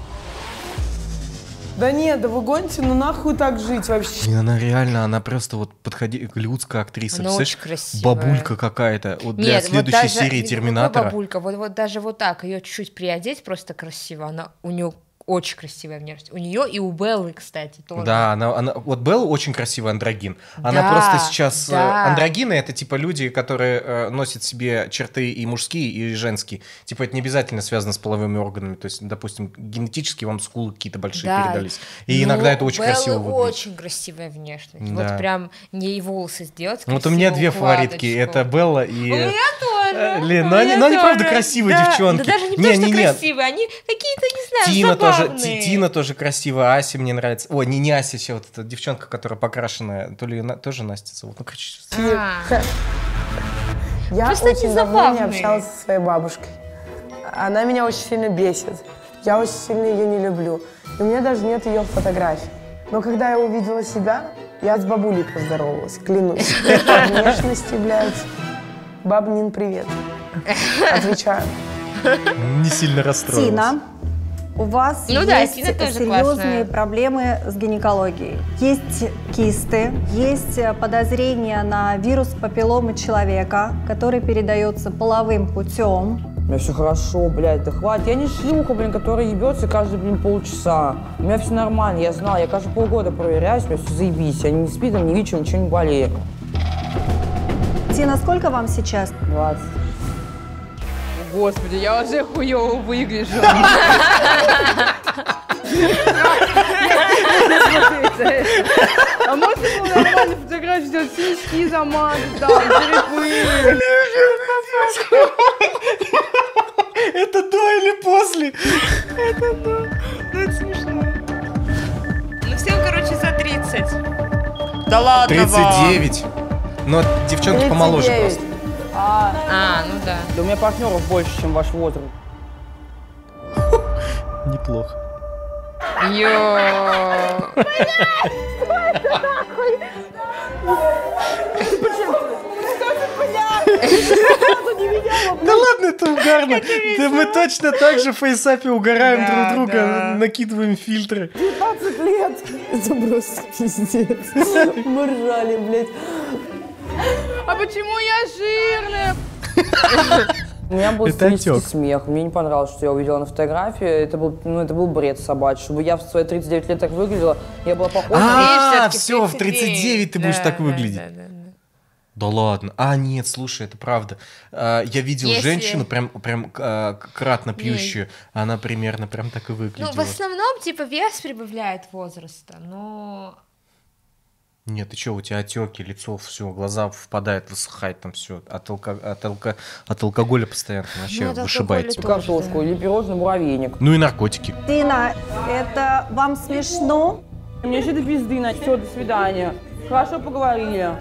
Да нет, да вы гоните, ну нахуй так жить вообще. Не, она реально, она просто вот голливудская актриса. Она очень красивая. Бабулька какая-то. Вот для Нет, следующей вот даже, серии Терминатора. Бабулька, вот даже вот так, ее чуть-чуть приодеть просто красиво, у нее очень красивая внешность. У нее и у Беллы, кстати, тоже. Да, она вот Белла очень красивый андрогин. Она Да, просто сейчас... да. Андрогины — это типа люди, которые носят в себе черты и мужские, и женские. Типа это не обязательно связано с половыми органами. То есть, допустим, генетически вам скулы какие-то большие Да. передались. И иногда это очень красиво выглядит. Очень красивая внешность. Да. Вот прям ей волосы сделать. Вот у меня две красивую фаворитки. укладочку. Это Белла и... У меня тоже. Лен, У но меня они правда тоже. красивые Да, девчонки. Да даже не то, что красивые, они какие-то, не знаю, Тина забавные. Тина тоже красивая, Ася мне нравится. Ой, не Ася, еще вот эта девчонка, которая покрашенная, то ли тоже Настя зовут. Ну, короче, Я Просто они очень давно не забавные. общалась со своей бабушкой. Она меня очень сильно бесит. Я очень сильно ее не люблю. И у меня даже нет ее фотографий. Но когда я увидела себя, я с бабулей поздоровалась, клянусь. По внешности, блядь. Бабнин, привет. Отвечаю. не сильно расстроилась. Тина, у вас Ну да, есть Тина тоже серьезные классная. проблемы с гинекологией. Есть кисты, есть подозрение на вирус папилломы человека, который передается половым путем. У меня все хорошо, блядь, да хватит. Я не шлюха, блин, которая ебется каждые, блин, полчаса. У меня все нормально, я знаю, я каждые полгода проверяюсь, у меня все заебись. Я не спидом, не ВИЧем, ничего не болею. Тина, сколько вам сейчас? 20. Господи, я уже хуёво выгляжу. А можно было нормально фотографию сделать, сиськи замазать, там, черепы? Это до или после? Это да. Ну это смешно. Ну всем, короче, за 30. Да ладно, 39. Но девчонки помоложе 39. просто. Ну да. Да у меня партнеров больше, чем ваш возраст. Неплохо. Йо. Да ладно, это угарно. Да мы точно так же в фейсапе угораем друг друга, накидываем фильтры. 15 лет. Это просто пиздец. Мы ржали, блядь. А почему я жирная? У меня был истерический смех. Мне не понравилось, что я увидела на фотографии. Это был бред собачий. Чтобы я в свои 39 лет так выглядела, я была похожа. А, все, в 39 ты будешь так выглядеть. Да ладно. А, нет, слушай, это правда. Я видел женщину, прям кратно пьющую. Она примерно прям так и выглядела. Ну, в основном, типа, вес прибавляет возраста, но... Нет, ты что, у тебя отеки, лицо, все, глаза впадают, высыхает там все. От алкоголя постоянно вообще вышибаете. Картошку или пирожный муравейник. Ну и наркотики. Тина, это вам смешно? Мне еще до пизды, все, до свидания. Хорошо поговорили.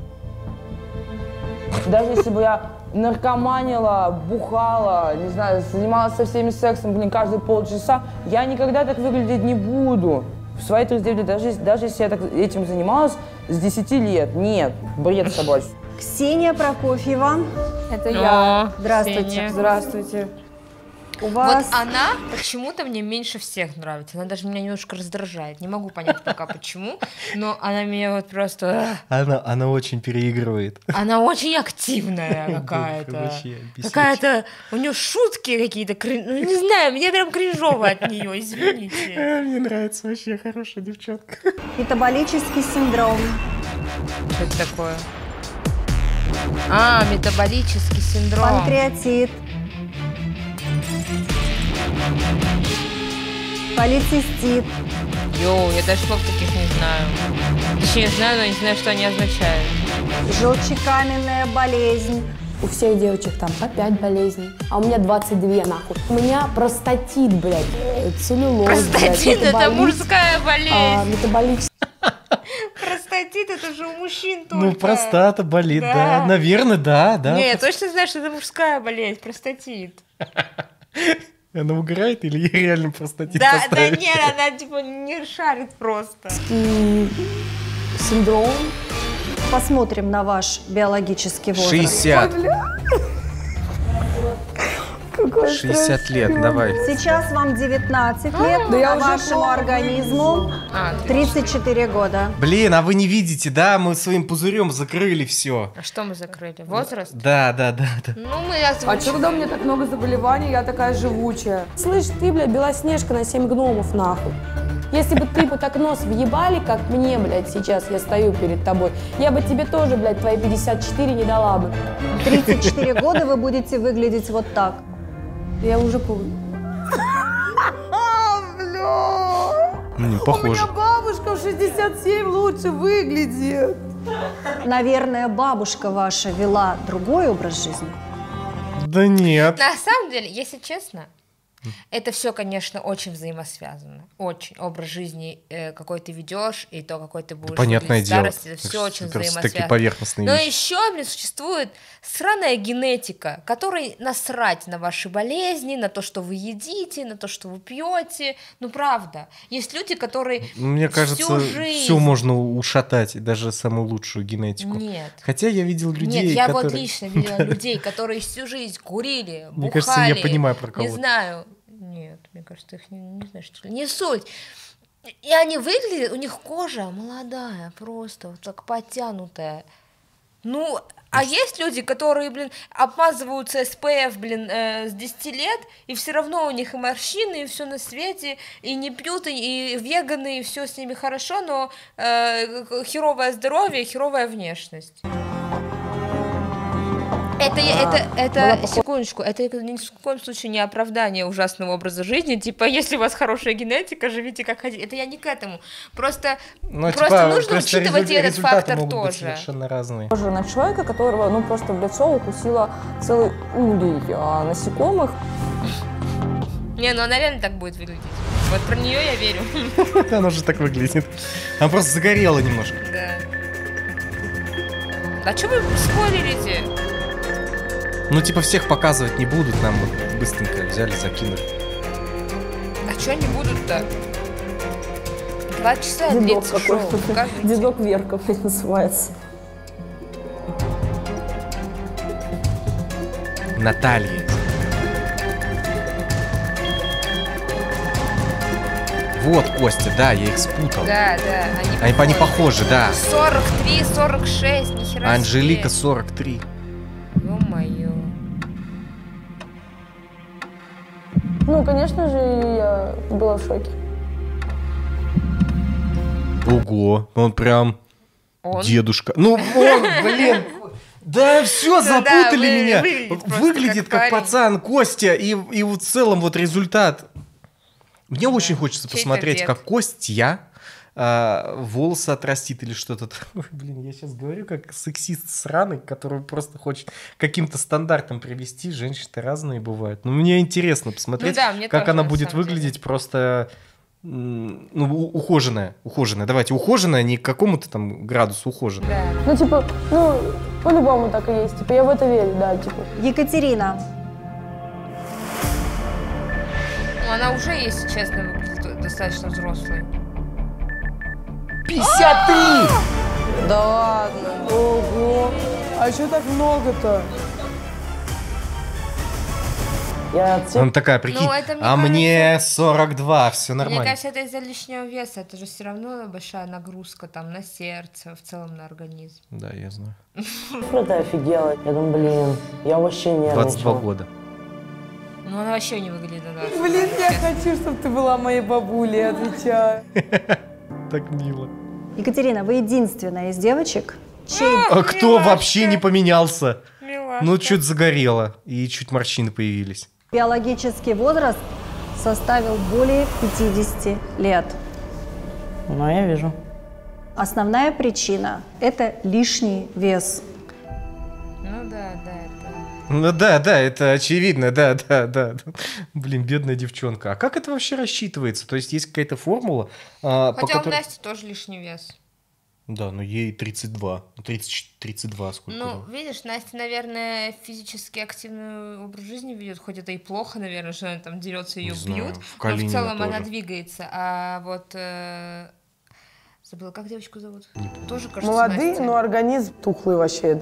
Даже если бы я наркоманила, бухала, не знаю, занималась со всеми сексом, блин, каждые полчаса, я никогда так выглядеть не буду. В свои 39 лет, даже если я так этим занималась с 10 лет, нет, бред собачий. Ксения Прокофьева. Это я. Здравствуйте. Ксения. Здравствуйте. У вас... Вот она почему-то мне меньше всех нравится. Она даже меня немножко раздражает. Не могу понять пока почему, но она меня вот просто... Она очень переигрывает. Она очень активная какая-то. Какая-то... У нее шутки какие-то... Ну, не знаю, мне прям кринжово от нее, извините. Мне нравится вообще, хорошая девчонка. Метаболический синдром. Что это такое? А, метаболический синдром. Панкреатит. Полицистит. Йоу, я даже слов таких не знаю. Точнее, знаю, но не знаю, что они означают. Желчекаменная болезнь. У всех девочек там по 5 болезней, а у меня 22 нахуй. У меня простатит, блядь, целлюлоз, простатит, блядь, это мужская болезнь. Метаболический. Простатит, это же у мужчин только. Ну, простата болит, да. Наверное, да. Не, я точно знаю, что это мужская болезнь, простатит. Она угорает или ей реально простатит Да, поставить? да нет, она типа не шарит просто. Синдром. Посмотрим на ваш биологический возраст. 60. 60 лет, давай. Сейчас вам 19 лет, а вашему организму 34 года. Блин, а вы не видите, да? Мы своим пузырем закрыли все. А что мы закрыли? Возраст? Да. Ну, мы озвучили. А что, когда у меня так много заболеваний, я такая живучая? Слышь, ты, блядь, Белоснежка на 7 гномов, нахуй. Если бы ты бы так нос въебали, как мне, блядь, сейчас я стою перед тобой, я бы тебе тоже, блядь, твои 54 не дала бы. 34 года вы будете выглядеть вот так. Я уже помню. Похоже. У меня бабушка в 67 лучше выглядит. Наверное, бабушка ваша вела другой образ жизни? Да нет. На самом деле, если честно, это все, конечно, очень взаимосвязано. Очень. Образ жизни, какой ты ведешь, и то, какой ты будешь понятное в дело. старости, это все очень взаимосвязано. Такие поверхностные Но вещи. еще, блин, существует сраная генетика, которой насрать на ваши болезни, на то, что вы едите, на то, что вы пьете. Ну, правда. Есть люди, которые Мне кажется, всю жизнь... все можно ушатать, даже самую лучшую генетику. Нет. Хотя я видел людей, Нет, я которые... вот лично видела людей, которые всю жизнь курили, бухали. Мне кажется, я понимаю про кого. Не знаю. Нет, мне кажется, их не знаю, что ли. Не суть. И они выглядят, у них кожа молодая, просто вот так подтянутая. Ну, а есть люди, которые, блин, обмазываются SPF, блин, с 10 лет, и все равно у них и морщины, и все на свете, и не пьют, и веганы, и все с ними хорошо, но херовое здоровье, херовая внешность. Это секундочку, это ни в коем случае не оправдание ужасного образа жизни, типа, если у вас хорошая генетика, живите как хотите. Это я не к этому. Просто нужно учитывать и этот фактор тоже. Совершенно разные. Похоже на человека, которого, ну, просто в лицо укусила целый улей насекомых. Не, ну она реально так будет выглядеть. Вот про нее я верю. Она же так выглядит. Она просто загорела немножко. Да. А что вы спойлерите? Ну, типа, всех показывать не будут, нам вот быстренько взяли, закинули. А что они будут-то? 2 часа Дедок длится шоу. какой-то. Покажите. Дедок Верка, блин, называется. Наталья. Вот, Костя, да, я их спутал. Да, Они похожи, да. 43, 46, нихера Анжелика себе. 43. Ё-моё. Ну, конечно же, я была в шоке. Ого, он прям Он? дедушка. Ну, он, блин. Да, все, запутали меня. Выглядит как пацан Костя, и в целом вот результат. Мне очень хочется посмотреть, дед. как Костя волосы отрастит или что-то. Ой, блин, я сейчас говорю как сексист сраный, который просто хочет каким-то стандартом привести. Женщины-то разные бывают. Но мне интересно посмотреть, мне как тоже, она на будет самом выглядеть просто... ухоженная. Давайте, ухоженная, не к какому-то там градусу ухоженная. Ну, типа, по-любому так и есть. Типа, я в это верю, да, типа. Екатерина. Ну, она уже, если честно, выглядит достаточно взрослой. 53! Да ладно. Ого. А что так много-то? Она такая, прикинь, Ну, это, мне а кажется, мне 42, все Мне нормально. кажется, это из-за лишнего веса. Это же все равно большая нагрузка там на сердце, в целом на организм. Да, я знаю. Правда офигела. Я думаю, блин, я вообще нервничал. 22 года. Ну, она вообще не выглядит на 20. Блин, я хочу, чтобы ты была моей бабулей, отвечаю. Так мило. Екатерина, вы единственная из девочек, чей... А кто вообще не поменялся? Милашка. Ну, чуть загорело, и чуть морщины появились. биологический возраст составил более 50 лет. Ну, я вижу. Основная причина – это лишний вес. Ну да, Ну да, это очевидно, да. Блин, бедная девчонка. А как это вообще рассчитывается? То есть есть какая-то формула, по Хотя у которой... Насти тоже лишний вес. Да, но ей 32. 32 сколько? Ну, видишь, Настя, наверное, физически активный образ жизни ведет, хоть это и плохо, наверное, что она там дерется, ее бьют, но в Калинина целом тоже. она двигается. А вот забыла, как девочку зовут? Тоже, кажется, Молодые, Настя. но организм тухлый вообще.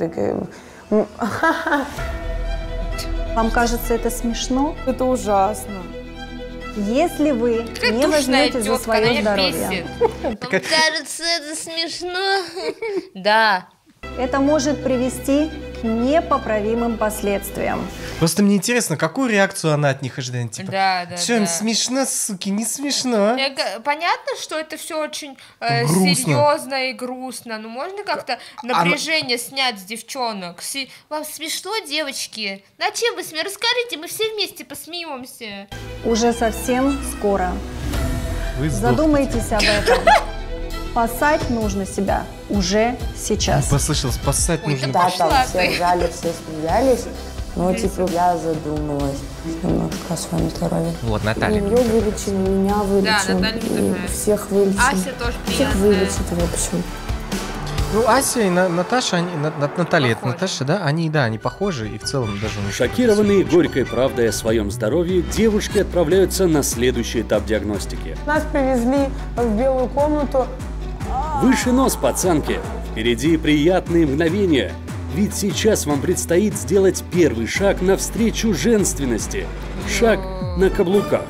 Вам кажется это смешно? Это ужасно. Если вы Какая не душная возьмете за тетка, свое она меня здоровье, бесит. Вам кажется, это смешно? Да. это может привести к непоправимым последствиям. Просто мне интересно, какую реакцию она от них ожидает? Типа, Да. что им смешно, суки, не смешно? Понятно, что это все очень Грустно. серьезно и грустно. Но можно как-то напряжение снять с девчонок? Вам смешно, девочки? На чем вы смеетесь? Расскажите, мы все вместе посмеемся. Уже совсем скоро. Вы сдохнете. Задумайтесь об этом. Спасать нужно себя уже сейчас. Послышал, спасать нужно. Да, там все ржали, все смеялись. Но, типа, я задумалась немножко о своем здоровье. Вот, Наталья. Ее вылечили, меня вылечили. Наталья и всех вылечили. Ася тоже Всех приятная. вылечат, в общем. Ну, Ася и Наташа, Наталья, это Наташа, да? Они похожи, и в целом даже... Шокированные горькой правдой о своем здоровье, девушки отправляются на следующий этап диагностики. Нас привезли в белую комнату. Выше нос, пацанки! Впереди приятные мгновения. Ведь сейчас вам предстоит сделать первый шаг навстречу женственности. Шаг на каблуках.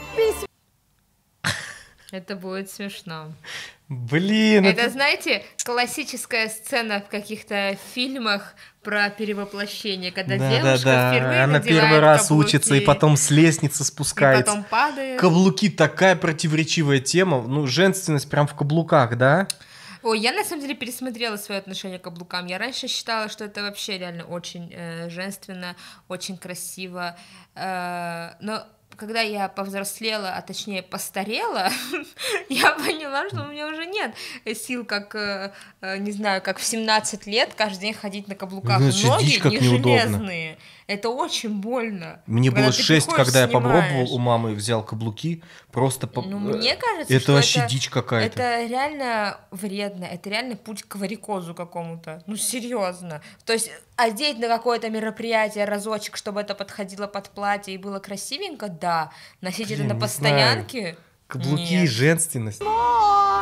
Это будет смешно. Блин, Это, знаете, классическая сцена в каких-то фильмах про перевоплощение, когда девушка впервые она надевает первый раз каблуки, учится, и потом с лестницы спускается. И потом падает. Каблуки такая противоречивая тема. Ну, женственность прям в каблуках, да? Ой, я на самом деле пересмотрела свое отношение к каблукам. Я раньше считала, что это вообще реально очень женственно, очень красиво. Но когда я повзрослела, а точнее постарела, я поняла, что у меня уже нет сил, как, не знаю, как в 17 лет каждый день ходить на каблуках. Значит, Ноги дичь как не неудобно. железные. Это очень больно. Мне Когда было ты 6, приходишь, когда я снимаешь. попробовал у мамы, взял каблуки, просто... Ну, мне кажется, это что вообще дичь какая-то. Это реально вредно, это реально путь к варикозу какому-то. Ну, серьезно. То есть одеть на какое-то мероприятие разочек, чтобы это подходило под платье и было красивенько, да. Носить это на не постоянке? Каблуки и Нет. женственность.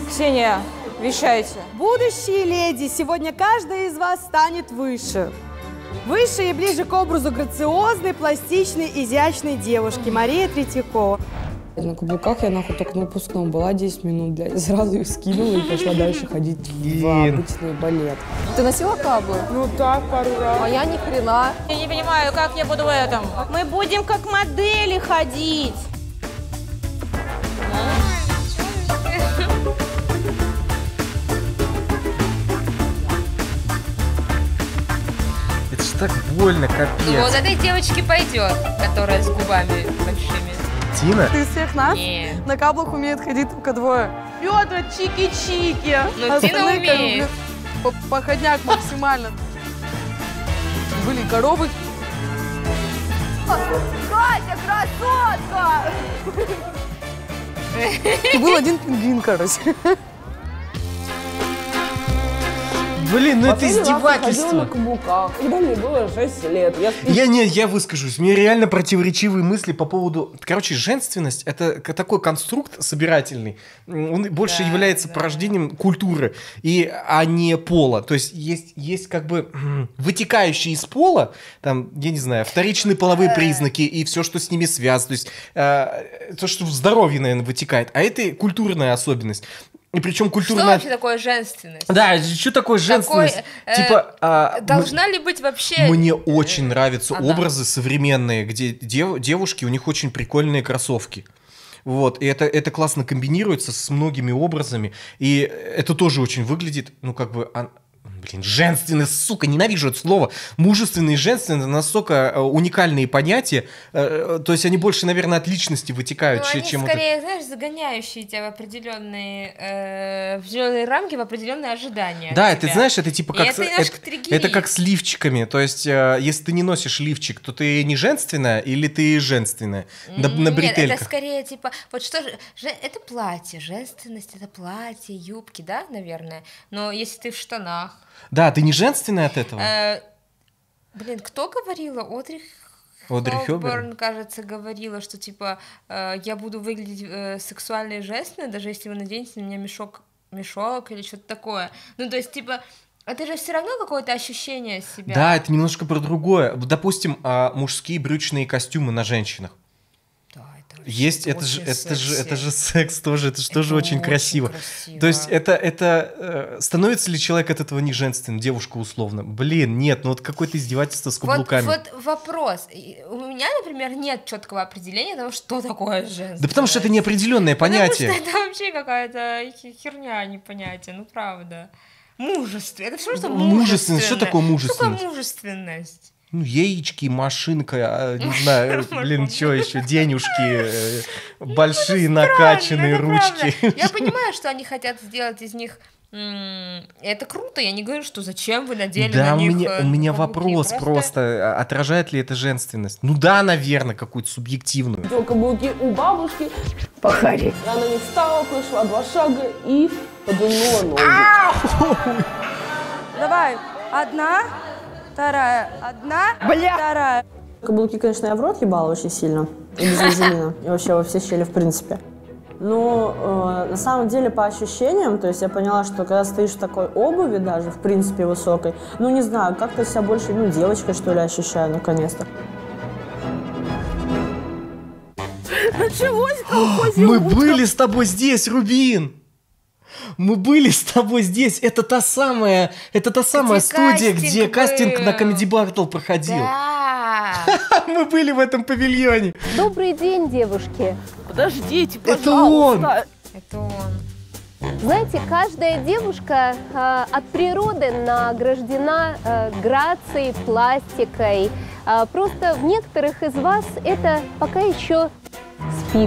Ксения, вещайте. Будущие леди, сегодня каждая из вас станет выше. Выше и ближе к образу грациозной, пластичной, изящной девушки Мария Третьякова. На каблуках я нахуй только на выпускном была 10 минут, блядь, сразу их скинула и пошла дальше ходить в обычный балет. Ты носила каблы? Ну так, пару раз. А я ни хрена. Я не понимаю, как я буду в этом. Мы будем как модели ходить. Это ж так больно, капец. Ну, вот этой девочке пойдет, которая с губами большими. Тина? Ты из всех нас Нет. на каблах умеет ходить только двое. Пётр, чики-чики. Ну, Тина умеет. Походняк максимально. Были коровы. Катя, красотка! Был один пингвин, короче. Блин, ну это Последний раз я ходила издевательство. на каблуках, когда мне было 6 лет. Я выскажусь. У меня реально противоречивые мысли по поводу... Короче, женственность — это такой конструкт собирательный. Он больше является порождением культуры, а не пола. То есть есть как бы вытекающие из пола, там, я не знаю, вторичные половые признаки и все, что с ними связано. То есть то, что в здоровье, наверное, вытекает. А это культурная особенность. И причем культурная... Что вообще такое женственность? Да, что такое женственность? Должна ли быть вообще... Мне очень нравятся образы современные, где девушки, у них очень прикольные кроссовки. Вот, и это классно комбинируется с многими образами, и это тоже очень выглядит, ну, как бы... Блин, женственность, сука, ненавижу это слово. Мужественный и женственный — настолько уникальные понятия. То есть они больше, наверное, от личности вытекают, они чем... скорее, знаешь, загоняющие тебя в определенные рамки, в определенные ожидания. Да, ты знаешь, это типа как... Это как с лифчиками. То есть, если ты не носишь лифчик, то ты не женственная или ты женственная на бретельках? Нет, это скорее типа... Вот что же... Это платье, женственность — это платье, юбки, да, наверное? Но если ты в штанах... Да, ты не женственная от этого? Блин, кто говорила? Одри Хёбберн, кажется, говорила, что типа я буду выглядеть сексуально и женственно, даже если вы наденете на меня мешок или что-то такое. Ну, то есть, типа, это же все равно какое-то ощущение себя. Да, это немножко про другое. Допустим, мужские брючные костюмы на женщинах. Есть, это же секс тоже, это же тоже очень красиво. То есть это становится ли человек от этого не женственным, девушка условно? Блин, нет, ну вот какое-то издевательство с каблуками. Вот вопрос. У меня, например, нет четкого определения того, что такое женственность. Да потому что это неопределенное понятие. Потому что это вообще какая-то херня, а не понятие, ну правда. Мужество, это все, что мужественность. Что такое мужественность? Что такое мужественность? Ну, яички, машинка, не знаю, блин, что еще, денежки, большие накачанные ручки. Я понимаю, что они хотят сделать из них... Это круто, я не говорю, что зачем вы надели на них... Да, у меня вопрос просто, отражает ли это женственность? Ну да, наверное, какую-то субъективную. Каблуки у бабушки. Похари. Я на них встала, прошла 2 шага и подумала ноги. Давай, одна... Вторая, одна, вторая. Каблуки, конечно, я в рот ебала очень сильно. И без вазелина. И вообще во все щели, в принципе. Но на самом деле, по ощущениям, то есть я поняла, что когда стоишь в такой обуви даже, в принципе, высокой, ну, не знаю, как-то себя больше, девочкой, что ли, ощущаю, наконец-то. Началось Мы были с тобой здесь, Рубин! Мы были с тобой здесь. Это та самая студия, где кастинг на Comedy Battle проходил. Да. Мы были в этом павильоне. Добрый день, девушки. Подождите, пожалуйста. Это он. Знаете, каждая девушка от природы награждена грацией, пластикой. Просто в некоторых из вас это пока еще спит.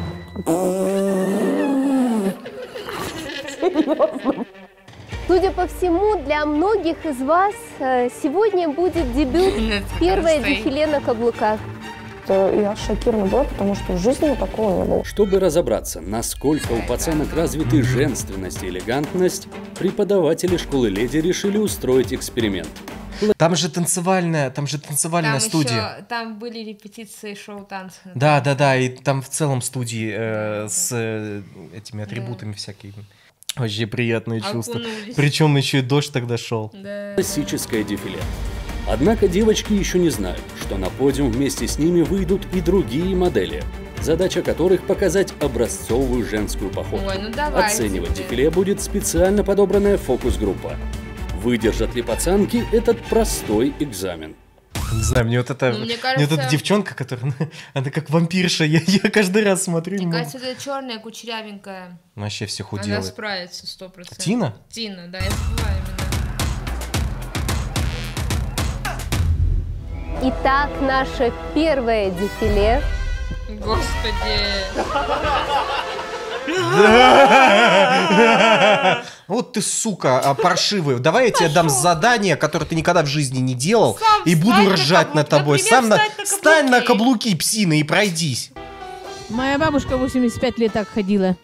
Судя по всему, для многих из вас сегодня будет дебют первое дефиле на каблуках. Я шокирована была, потому что в жизни такого не было. Чтобы разобраться, насколько у пацанок развиты женственность и элегантность, преподаватели школы леди решили устроить эксперимент. Там же танцевальная студия. Там были репетиции шоу-танца. Да, и там в целом студии с этими атрибутами всякими. Вообще приятное чувство. Окунулись. Причем еще и дождь тогда шел. Да. Классическое дефиле. Однако девочки еще не знают, что на подиум вместе с ними выйдут и другие модели, задача которых показать образцовую женскую походку. Ой, ну давайте. Оценивать дефиле будет специально подобранная фокус-группа. Выдержат ли пацанки этот простой экзамен? Не знаю, мне вот эта, Ну, мне мне кажется- вот эта девчонка, которая, она как вампирша, я каждый раз смотрю. не Мне могу. кажется, это черная, кучерявенькая. Вообще всех Она уделает. справится 100%. Тина? Тина, да, я забываю именно. Итак, наше первое дефиле. Господи. Вот ты, сука, паршивый. Давай я тебе дам задание, которое ты никогда в жизни не делал, и буду ржать над тобой. Сам стань на каблуки, псина, и пройдись. Моя бабушка 85 лет так ходила.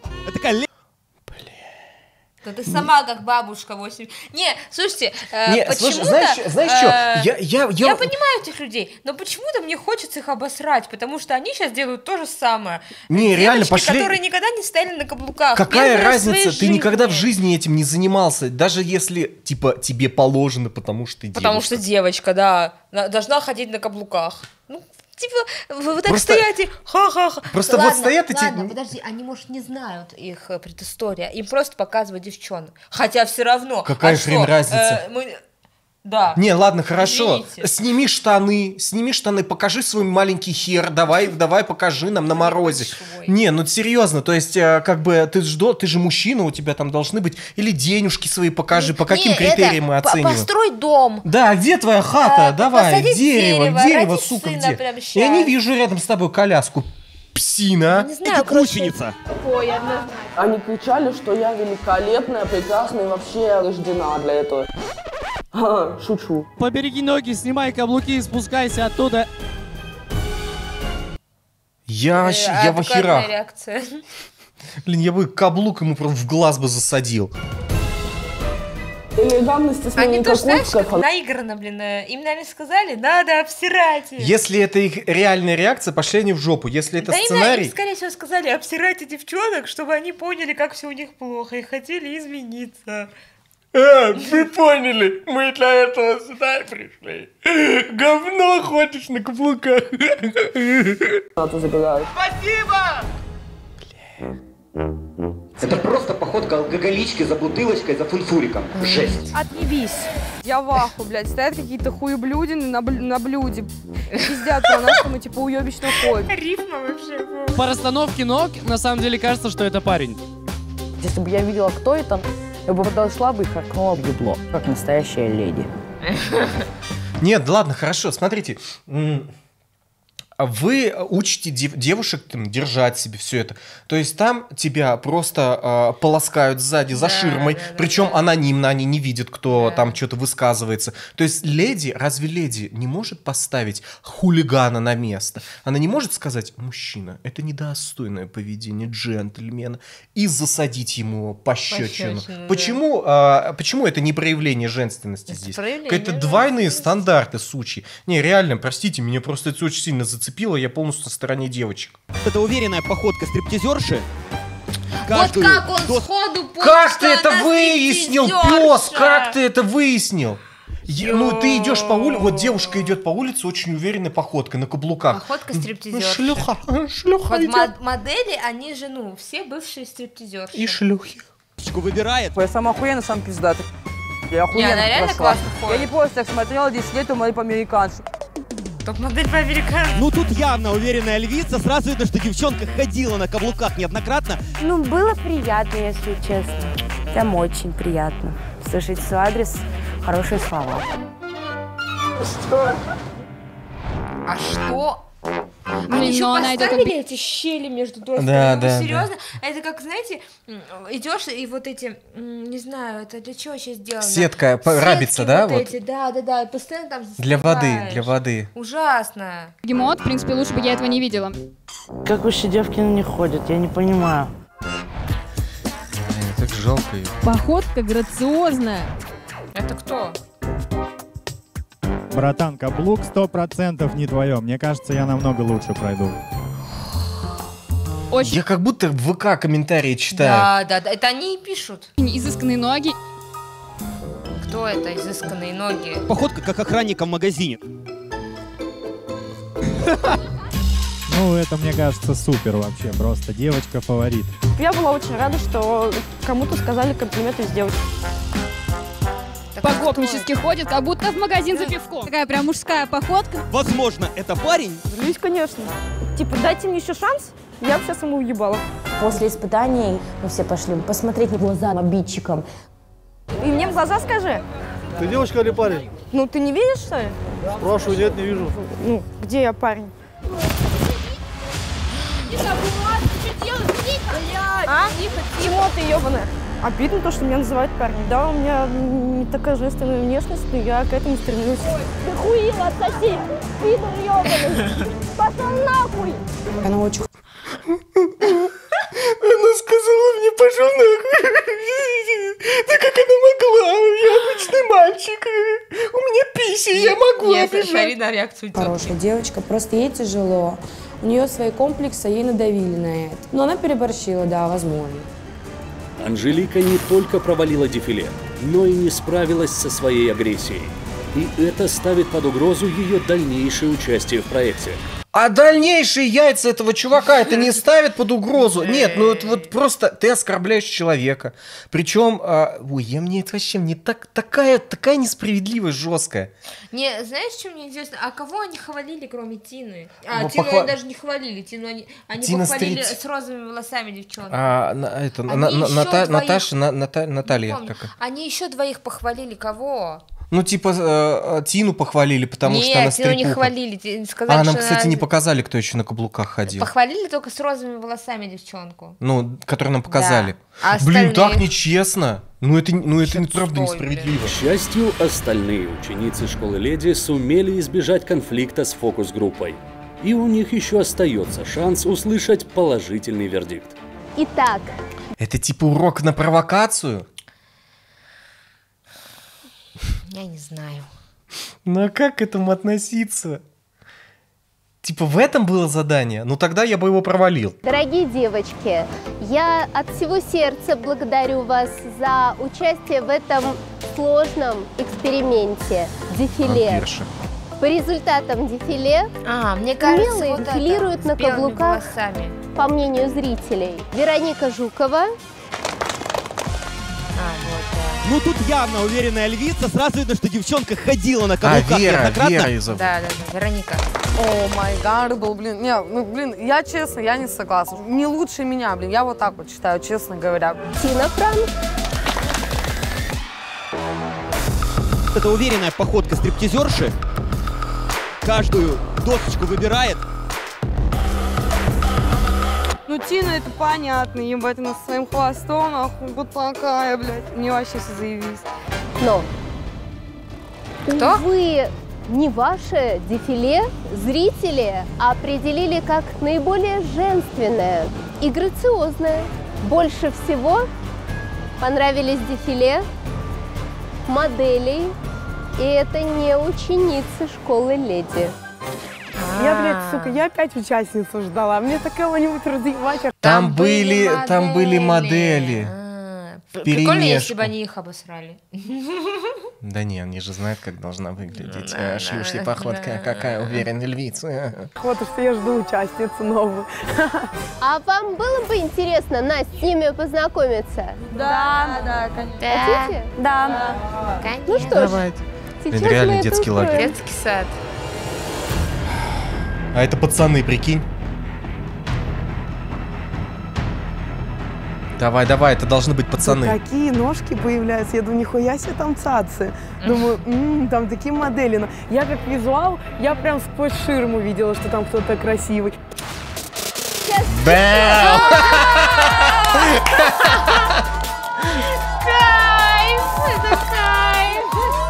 Да ты сама как бабушка 8. Не, слушайте, Не, почему-то... слушай, знаешь что? Я понимаю этих людей, но почему-то мне хочется их обосрать, потому что они сейчас делают то же самое. Не, реально, Девочки, пошли. которые никогда не стояли на каблуках. Какая Первый раз в своей разница? Ты никогда в жизни. жизни этим не занимался. Даже если, типа, тебе положено, потому что ты Потому девушка. что девочка, да, должна ходить на каблуках. Ну, типа, вы так Просто- стоите, ха-ха-ха. просто вот стоят эти- Ладно, подожди, они, может, не знают их предыстория, им просто показывают девчонок. Хотя все равно. Какая хрен что? разница? Да. Не, ладно, хорошо. Извините. Сними штаны, покажи свой маленький хер, давай покажи нам на морозе. Не, ну серьезно, то есть, как бы, ты же мужчина, у тебя там должны быть, или денежки свои покажи, по каким Не, критериям мы оцениваем. Построй дом. Да, где твоя хата? Давай, посадить дерево, дерево, родить сука, сына где? прямо Я не щас. вижу рядом с тобой коляску. Псина. Не знаю, короче. Ой, они кричали, что я великолепная, прекрасная и вообще рождена для этого. Ха, шучу. Побереги ноги, снимай каблуки и спускайся оттуда. Я в Адекватная охерах. реакция. Блин, я бы каблук ему просто в глаз бы засадил. Элегантности с Они ней тоже, знаешь, никакой, как наигранно, блин, им, наверное, сказали, надо обсирать. Если это их реальная реакция, пошли они в жопу. Если это Да им, сценарий... скорее всего, сказали, обсирайте девчонок, чтобы они поняли, как все у них плохо, и хотели измениться. Вы поняли, мы для этого сюда и пришли. Говно ходишь на каблуках. Спасибо! Это просто походка алкоголички за бутылочкой, за фунфуриком. Жесть. Отъебись. Я в аху, блядь. Стоят какие-то хуеблюдины на блюде. Пиздят про нас, что мы типа уебищно ходим. Рифма вообще. По расстановке ног, на самом деле, кажется, что это парень. Если бы я видела, кто это, я бы подошла бы и харкнула в ебло, как настоящая леди. Нет, ладно, хорошо, смотрите. Вы учите девушек там, держать себе все это. То есть там тебя просто полоскают сзади за ширмой, причем анонимно, они не видят, кто там что-то высказывается. То есть леди, разве леди не может поставить хулигана на место? Она не может сказать, мужчина, это недостойное поведение джентльмена, и засадить ему пощечину. Пощечину, Почему это не проявление женственности здесь? проявление Какие-то двойные стандарты, сучьи. Не, реально, простите, меня просто это очень сильно зацепило, я полностью на стороне девочек. Это уверенная походка стриптизерши. Вот как он сходу понял, Как что ты это она выяснил, стриптизерша? пес? Как ты это выяснил? Ну, ты идешь по улице, вот девушка идет по улице очень уверенной походкой, на каблуках. Походка стриптизерши. Шлюха вот идет. Модели, они же, все бывшие стриптизерши. И шлюхи. Выбирает. Я сам охуенно, сам пиздатый. Я Не, она реально прошла. классно ходит. Я не просто так смотрела 10 лет, мои по-американцу. Топ-модель по-американски. Ну тут явно уверенная львица. Сразу видно, что девчонка ходила на каблуках неоднократно. Ну, было приятно, если честно. Прям очень приятно. Слышать в свой адрес хорошие слова. Что? А что? Блин, Они еще но она идет поставили эти щели между досочками. Да, Ну, да, серьезно? Это как, знаете, идешь и вот эти, не знаю, это для чего сейчас сделано? Сетка, Сетки рабица, да, вот вот? эти, да, и постоянно там Для воды, засыпаешь. для воды. Ужасно. Гемот, в принципе, лучше бы я этого не видела. Как вообще девки не ходят, я не понимаю. Так жалко ее. Походка грациозная. Это кто? Братан, каблук 100% не твое. Мне кажется, я намного лучше пройду. Очень. Я как будто в ВК комментарии читаю. Да, это они и пишут. Изысканные ноги. Кто это изысканные ноги? Походка как охранника в магазине. Ну, это, мне кажется, супер вообще. Просто девочка-фаворит. Я была очень рада, что кому-то сказали комплименты сделать. По-гопнически ходит, как будто в магазин за пивком. Такая прям мужская походка. Возможно, это парень? Злюсь, конечно. Типа, дайте мне еще шанс, я бы сейчас ему уебала. После испытаний мы все пошли посмотреть в глаза обидчикам. И мне в глаза скажи. Ты девочка или парень? Ну, ты не видишь, что ли? Спрашиваю, нет, не вижу. Ну, где я парень? А? Чего ты, ебаная? Обидно то, что меня называют парнем. Да, у меня не такая женственная внешность, но я к этому стремлюсь. Ты хуила, отсоси! Пидор ебаный! Пошел нахуй! Она очень... Она сказала мне, пошел нахуй. Да как она могла? Я обычный мальчик. У меня писи, я могу обижать. на реакцию. Хорошая девочка, просто ей тяжело. У нее свои комплексы, ей надавили на это. Но она переборщила, да, возможно. Анжелика не только провалила дефиле, но и не справилась со своей агрессией. И это ставит под угрозу ее дальнейшее участие в проекте. А дальнейшие яйца этого чувака это не ставит под угрозу. Нет, ну это вот просто ты оскорбляешь человека. Причем, мне это вообще не такая несправедливость жесткая. Не, знаешь, что мне интересно? А кого они хвалили, кроме Тины? Ну, Тину они даже не хвалили. Тину они Тина похвалили Стрит. с розовыми волосами девчонки. Наталья. Они еще двоих похвалили. Кого? Ну, типа, Тину похвалили, потому что она Нет, Тину не стрипуха. хвалили. Сказали, А нам, что кстати, не показали, кто еще на каблуках ходил. Похвалили только с розовыми волосами девчонку. Ну, которые нам показали. Да. А Блин, остальные... так нечестно. Ну, это правда несправедливо. К счастью, остальные ученицы школы леди сумели избежать конфликта с фокус-группой. И у них еще остается шанс услышать положительный вердикт. Итак. Это типа урок на провокацию? Я не знаю. Ну а как к этому относиться? Типа в этом было задание? Ну тогда я бы его провалил. Дорогие девочки, я от всего сердца благодарю вас за участие в этом сложном эксперименте дефиле. По результатам дефиле мне кажется, смелые вот дефилируют на каблуках, по мнению зрителей, Вероника Жукова. Ну тут явно уверенная львица, сразу видно, что девчонка ходила на каблуках неоднократно. Да, Вероника. О май гад, блин, я честно, я не согласна. Не лучше меня, блин, я вот так вот считаю, честно говоря. Тина Франк. Это уверенная походка стриптизерши. Каждую досочку выбирает. Ну, Тина, это понятно, ебать, она со своим хвостом, нахуй, вот такая, блядь, мне вообще все заявись. Но, Кто? увы, не ваше дефиле зрители определили как наиболее женственное и грациозное. Больше всего понравились дефиле моделей, и это не ученицы школы леди. Я, блядь, сука, я опять участницу ждала. Мне такого-нибудь разъебать. Там были модели. Прикольно, если бы они их обосрали. Да не, они же знают, как должна выглядеть шлюшья походка, какая уверенная львица. Вот что я жду участницу новую. А вам было бы интересно, Настя, с ними познакомиться? Да, конечно. Хотите? Да. Ну что ж, сейчас реально мы это детский лагерь. устроим. Детский сад. А это пацаны, прикинь. Давай, это должны быть пацаны. Какие ножки появляются. Я думаю, нихуя себе там цацы. Думаю, там такие модели. Но я как визуал, я прям сквозь ширму видела, что там кто-то красивый. Бэу! Кайф! Это кайф!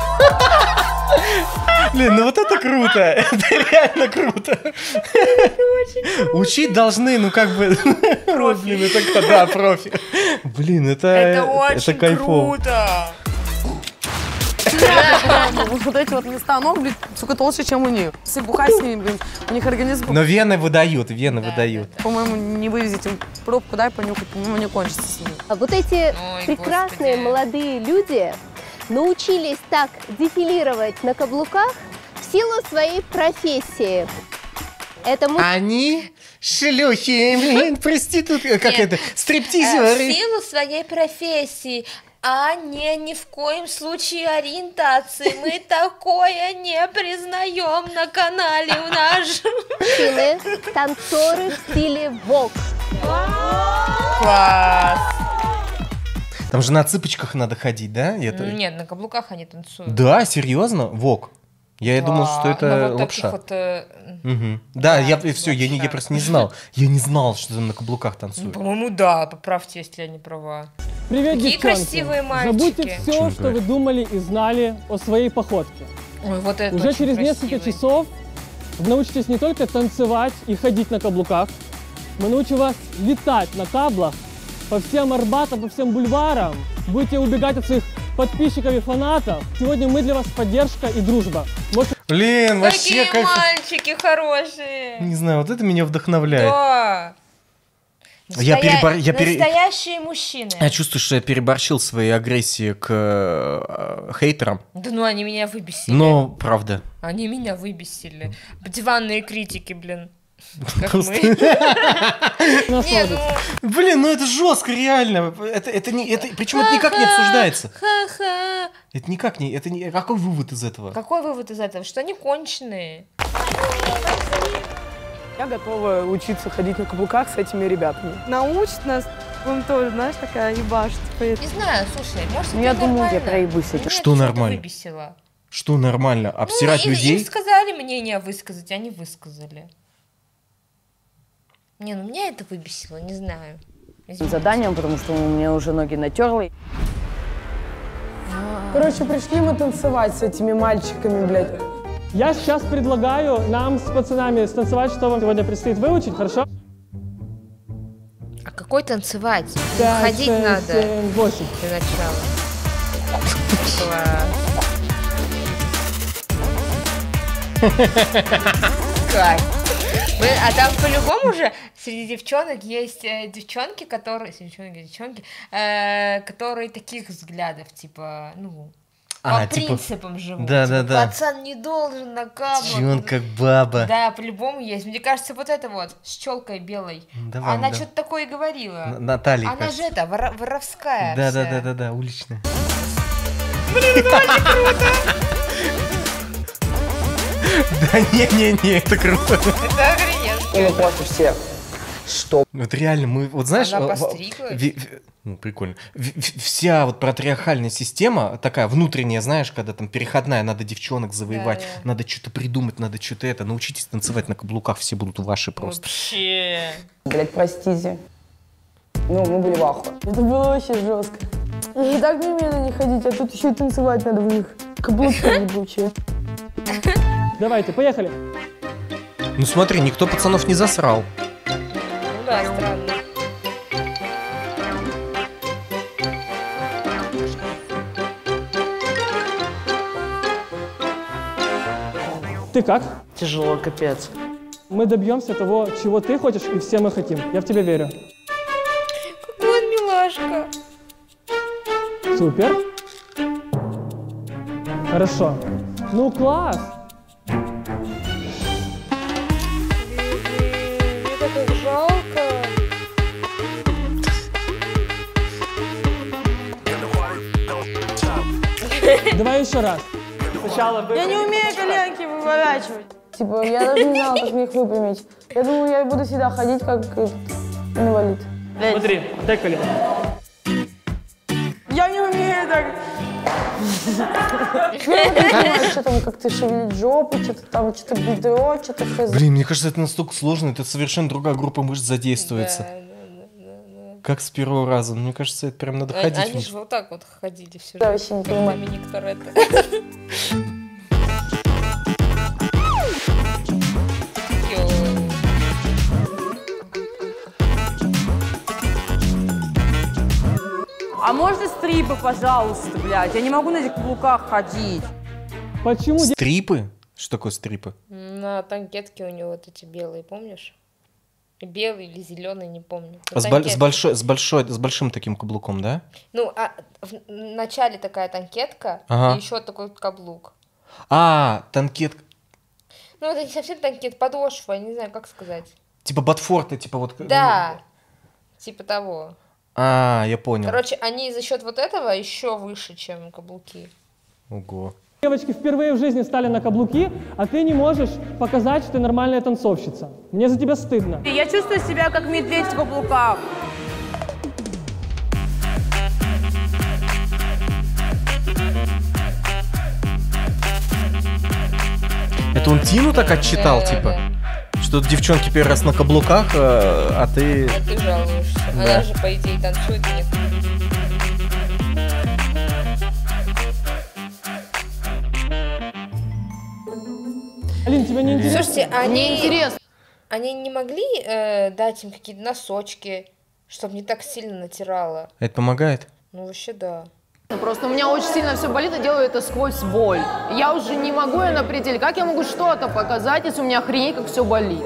Блин, ну вот это круто. Это реально круто. Учить должны, ну как бы... Блин, это да, профи. Блин, это очень кайфово. круто. Вот эти вот места ног, блин, сука, толще, чем у них. Если бухать с ними, блин, у них организм... Но вены выдают, выдают. По-моему, не вывезете пробку, дай понюхать, по-моему, не кончится с ними. А вот эти прекрасные молодые люди научились так дефилировать на каблуках в силу своей профессии. Это Они шлюхи, блин, проститутки, как это, стриптизеры. В силу своей профессии, а не ни в коем случае ориентации. Мы такое не признаем на канале у нас. Танцоры в стиле вок. Класс. Там же на цыпочках надо ходить, да? Нет, на каблуках они танцуют. Да, серьезно? Вок. Я думал, что это лапша. Да, я просто не знал. Я не знал, что там на каблуках танцуют. По-моему, да, поправьте, если я не права. Привет, какие девчонки. Красивые мальчики. Забудьте все, что вы думали и знали о своей походке. Ой, вот это уже через несколько часов вы научитесь не только танцевать и ходить на каблуках, мы научим вас летать на каблах по всем Арбатам, по всем бульварам. Будете убегать от своих подписчиков и фанатов. Сегодня мы для вас поддержка и дружба. Блин, вообще какие мальчики хорошие. Не знаю, вот это меня вдохновляет. Да. Настоящие мужчины. Я чувствую, что я переборщил своей агрессии к хейтерам. Да ну они меня выбесили. Но правда. Они меня выбесили. Диванные критики, блин. Как мы. Блин, ну это жестко, реально. Причем это никак не обсуждается. Ха-ха. Это никак не... Какой вывод из этого? Какой вывод из этого? Что они конченые. Я готова учиться ходить на каблуках с этими ребятами. Научит нас, он тоже, знаешь, такая ебашь. Не знаю, слушай, может, я думаю, я проебусь этим. Что нормально? Что нормально? Обсирать людей? Им сказали мнение высказать, они высказали. Не, ну меня это выбесило, не знаю. Заданием, потому что у меня уже ноги натерли. Короче, пришли мы танцевать с этими мальчиками, блядь. Я сейчас предлагаю нам с пацанами станцевать, что вам сегодня предстоит выучить, хорошо? А какой танцевать? 5, ходить 6, надо 7, 8. для начала. Класс. А там по-любому же среди девчонок есть девчонки, которые таких взглядов, типа, ну, по принципам живут. Да. Пацан не должен на каблук. Он как баба. Да, по-любому есть. Мне кажется, вот это вот с челкой белой. Она что-то такое говорила. Наталья. Она же это, воровская. Да, уличная. Блин, это очень круто. Да не, это круто. Это охрененно. И мы просто все. Что? Вот реально, мы, вот знаешь... Она постриглась. Ну, прикольно. Вся вот патриархальная система, такая внутренняя, знаешь, когда там переходная, надо девчонок завоевать, надо что-то придумать, надо что-то это. Научитесь танцевать на каблуках, все будут ваши просто. Вообще. Блять, простите. Ну, мы были в ахуе. Это было вообще жестко. Я и так не умею на них ходить, а тут еще и танцевать надо в них. Каблуки ебучие. Давайте, поехали. Ну смотри, никто пацанов не засрал. Ну да, странно. Ты как? Тяжело, капец. Мы добьемся того, чего ты хочешь, и все мы хотим. Я в тебя верю. Какой он милашка. Супер. Хорошо. Ну, класс. Это так жалко. Давай еще раз. Я не умею коленки выворачивать. Типа, я даже не знала, как мне их выпрямить. Я думаю, я буду всегда ходить, как инвалид. Смотри, дай колено. Я не умею так. Я не понимаю, что там, как ты шевелить жопу, что-то там, что-то бедро, что-то хз. Блин, мне кажется, это настолько сложно, это совершенно другая группа мышц задействуется. Как с первого раза. Мне кажется, это прям надо ходить. Они же вот так вот ходили все. Да, вообще не понимаю. Доминик Торетто. А А можно стрипы, пожалуйста, блядь? Я не могу на этих каблуках ходить. Почему? Стрипы? Что такое стрипы? На танкетке у него вот эти белые, помнишь? Белый или зеленый, не помню. С большим таким каблуком, да? Ну, в начале такая танкетка, и еще такой каблук. Танкетка. Ну, это не совсем танкет, подошва, не знаю, как сказать. Типа ботфорты, типа вот... Да, типа того. Я понял. Короче, они за счет вот этого еще выше, чем каблуки. Ого. Девочки впервые в жизни стали на каблуки, а ты не можешь показать, что ты нормальная танцовщица. Мне за тебя стыдно. Я чувствую себя как медведь в каблуках. Это он Тину так отчитал, типа? Что девчонки первый раз на каблуках, а ты... А ты жалуешься. Да. Она же, по идее, танцует, нет? Алин, тебя не интересно? Слушайте, они не могли дать им какие-то носочки, чтобы не так сильно натирало? Это помогает? Ну, вообще да. Просто у меня очень сильно все болит, и делаю это сквозь боль. Я уже не могу, я на пределе. Как я могу что-то показать, если у меня охренеть, как все болит?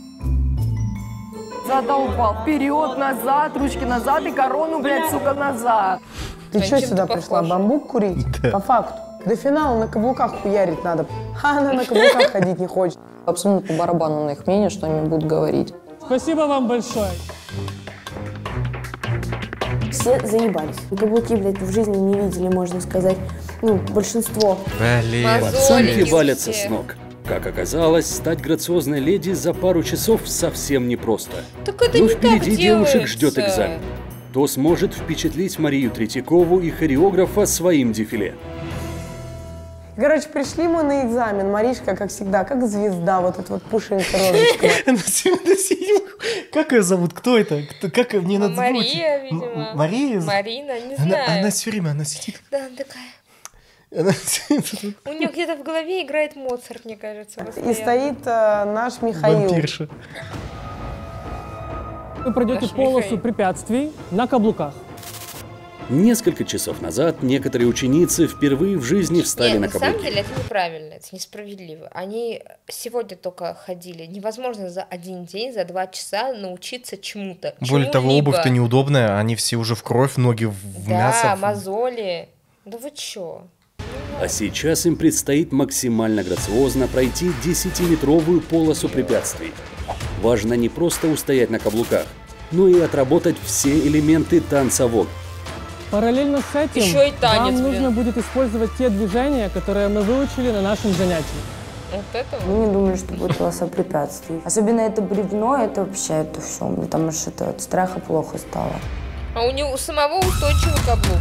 Задолбал. Вперед, назад, ручки назад и корону, блядь, сука, назад. Ты что сюда пришла, бамбук курить? Да. По факту. До финала на каблуках хуярить надо. А она на каблуках ходить не хочет. Абсолютно по барабану на их мнение, что они будут говорить. Спасибо вам большое. Все заебались. Каблуки, блядь, в жизни не видели, можно сказать. Ну, большинство. Блин. Пацанки валятся с ног. Как оказалось, стать грациозной леди за пару часов совсем непросто. Так это Но не впереди так девушек ждет делается. экзамен. Кто сможет впечатлить Марию Третьякову и хореографа своим дефиле? Короче, пришли мы на экзамен. Маришка, как всегда, как звезда, вот эта вот пушинка розочка. Как ее зовут? Кто это? Как мне надо забыть? Мария, видимо. Мария? Марина, не знаю. Она все время, она сидит. Да, она такая. У нее где-то в голове играет Моцарт, мне кажется. И стоит наш Михаил. Вампирша. Вы пройдете полосу препятствий на каблуках. Несколько часов назад некоторые ученицы впервые в жизни встали на на самом каблуки. деле это неправильно, это несправедливо. Они сегодня только ходили. Невозможно за один день, за 2 часа научиться чему-то. Более того, обувь-то неудобная, они все уже в кровь, ноги в мясо. Да, мозоли. Да вы чё? А сейчас им предстоит максимально грациозно пройти 10-метровую полосу препятствий. Важно не просто устоять на каблуках, но и отработать все элементы танца вог. Параллельно с этим Еще и танец, вам нужно будет использовать те движения, которые мы выучили на нашем занятии. Вот это Мы не думали, что будет полоса препятствий. Особенно это бревно, это вообще, это все. Потому что это от страха плохо стало. А у него у самого устойчивый каблук.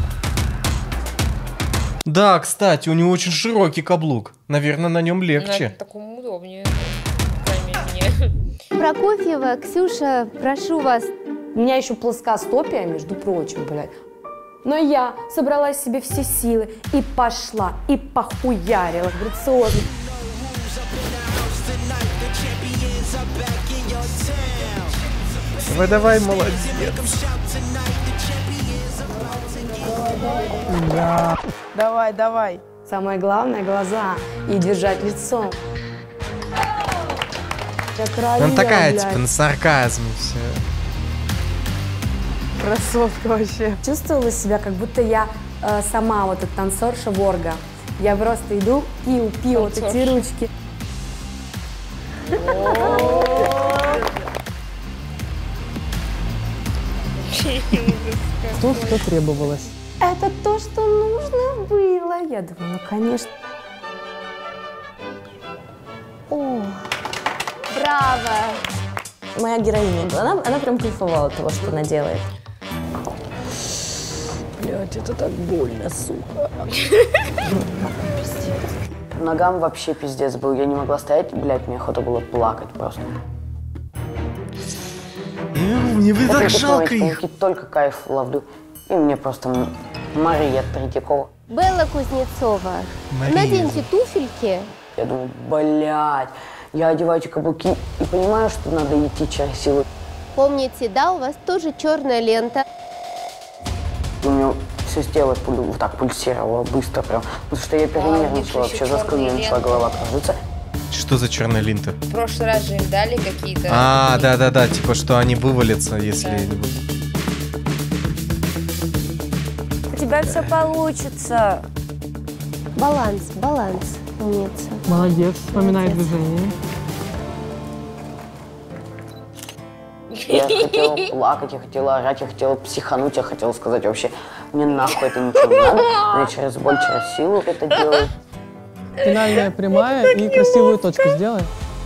Да, кстати, у него очень широкий каблук. Наверное, на нем легче. На таком удобнее. Мне. Прокофьева, Ксюша, прошу вас. У меня еще плоскостопие, между прочим, блядь. Но я собрала в себе все силы и пошла, и похуярила грациозно. Давай, давай, молодец. Да. Давай, давай. Самое главное — глаза и держать лицо. Я королева, Она такая, блядь. типа, на сарказме все. Красотка вообще. Чувствовала себя, как будто я сама вот эта танцорша Ворга. Я просто иду, пиу, вот эти ручки. То, что требовалось. Это то, что нужно было. Я думаю, ну, конечно. О, браво! Моя героиня, она прям кайфовала от того, что она делает. Блять, это так больно, сука. Ногам вообще пиздец был. Я не могла стоять, блядь, мне охота было плакать просто. Мне бы так жалко их. Только кайф ловлю. И мне просто Мария Третьякова. Белла Кузнецова, наденьте туфельки. Я думаю, блядь, я одеваю эти каблуки и понимаю, что надо идти через силу. Помните, да, у вас тоже черная лента. У меня все сделать, вот так пульсировало быстро прям. Потому что я перенервничала, вообще заскрыла, начала голова кружиться. Что за черная лента? В прошлый раз же им дали какие-то... Да, типа, что они вывалятся, если... У тебя все получится. Баланс, умница. Молодец, вспоминает движение. Я хотела плакать, я хотела орать, я хотела психануть, я хотела сказать вообще, мне нахуй это ничего не надо, но я через боль, через силу это делаю. Финальная прямая и красивую точку сделай.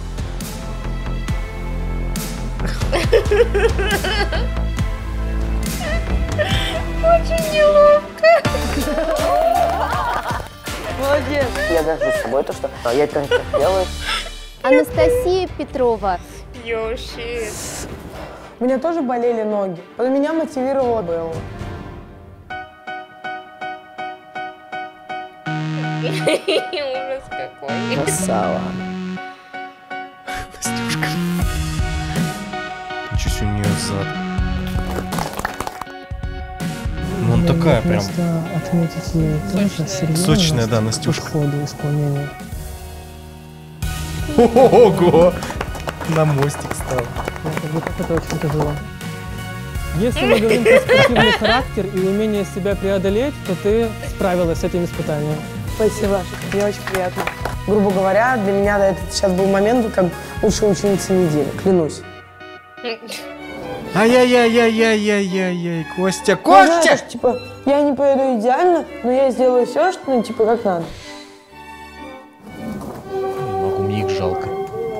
Очень неловко. Молодец. Я горжусь собой, то, что я перетерпела. Анастасия Петрова. Ёши. У меня тоже болели ноги. Но меня мотивировало Белла. Ужас какой. Красава. Настюшка. Ничего себе у нее зад. Ну, он такая прям... Просто отметить ей тоже серьезность. Сочная, да, Настюшка. Подхода исполнения. Ого! На мостик стал. Это очень тяжело. Если мы говорим про спортивный характер и умение себя преодолеть, то ты справилась с этим испытанием. Спасибо, мне очень приятно. Грубо говоря, для меня это сейчас был момент, как лучшая ученица недели, клянусь. Ай-яй-яй-яй-яй-яй-яй, Костя, Ну, знаешь, типа, я не поеду идеально, но я сделаю все, что, ну, типа, как надо. Не могу, мне их жалко.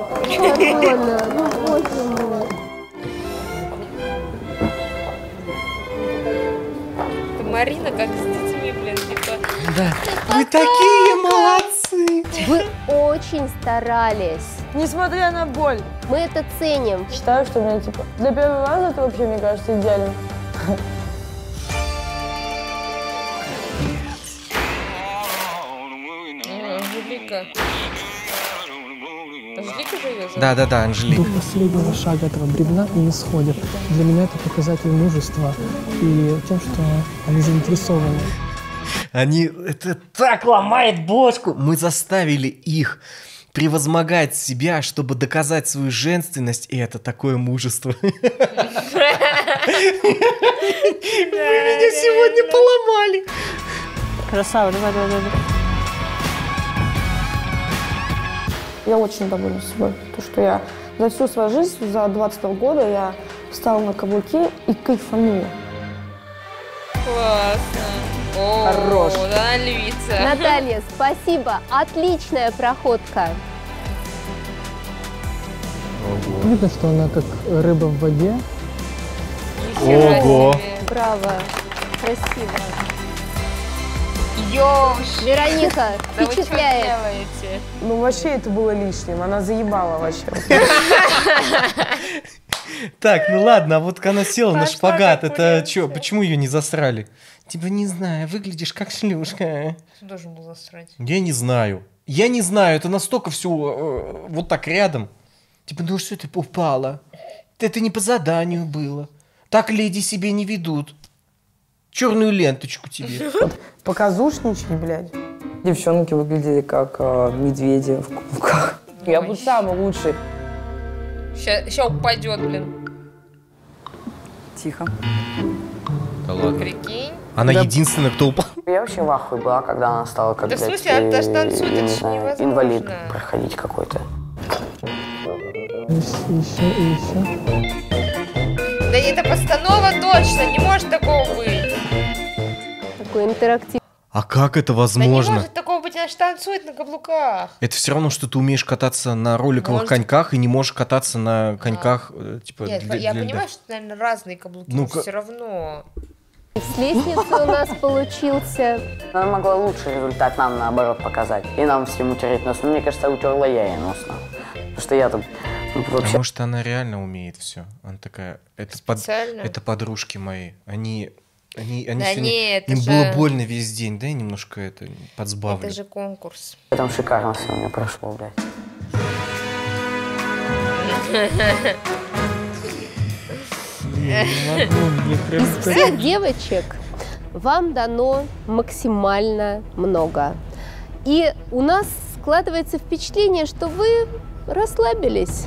Марина как с детьми, блин, типа... Да. Вы такие молодцы! Вы очень старались. Несмотря на боль. Мы это ценим. Считаю, что у меня, типа, для первого раза это вообще, мне кажется, идеально. Анжелика. Анжелика же ее зовут? Да, Анжелика. До последнего шага этого бревна и не сходят. Для меня это показатель мужества и тем, что они заинтересованы. Это так ломает бошку. Мы заставили их превозмогать себя, чтобы доказать свою женственность, и это такое мужество. Вы меня сегодня поломали. Красава, давай. Я очень довольна собой, потому что я за всю свою жизнь, за 22 года я встала на каблуки и кайфанула. Классно. О, Хорош. Да, львица. Наталья, спасибо. Отличная проходка. Видно, что она как рыба в воде. Ого. Браво. Красиво. Ёж. Вероника, Да вы что впечатляет. делаете? Ну, вообще это было лишним, она заебала вообще. Так, ну ладно, а вот она села на шпагат, это что, почему ее не засрали? Типа, не знаю, выглядишь как шлюшка. Кто должен был засрать? Я не знаю, это настолько все вот так рядом. Типа, ну что ты упала? Это не по заданию было. Так леди себе не ведут. Черную ленточку тебе. Показушничать, блядь. Девчонки выглядели как медведи в каблуках. Я буду самый лучший. Сейчас упадет, блин. Тихо. Да ладно. Прикинь. Она единственная, кто упал. Я вообще в ахуе была, когда она стала как, Да в смысле, она даже танцует, я это не ж знаю, невозможно. инвалид проходить какой-то. Еще. Да это постанова точно, не может такого быть. Такой интерактив. А как это Да не возможно? может такого быть, она же танцует на каблуках. Это все равно, что ты умеешь кататься на роликовых Может. коньках и не можешь кататься на коньках, типа, Нет, для я льда. понимаю, что, наверное, разные каблуки, Ну, но все равно. С лестницы у нас получился. Она могла лучший результат нам, наоборот, показать. И нам всем утереть нос. Но мне кажется, утерла я ей нос. Потому что я там вообще... А может, она реально умеет все? Она такая, Специально? это подружки мои. Они Да сегодня, нет, им это было же- больно весь день, да, я немножко это подсбавлю. Это же конкурс. Там шикарно все у меня прошло, блядь. Из всех девочек вам дано максимально много. И у нас складывается впечатление, что вы расслабились.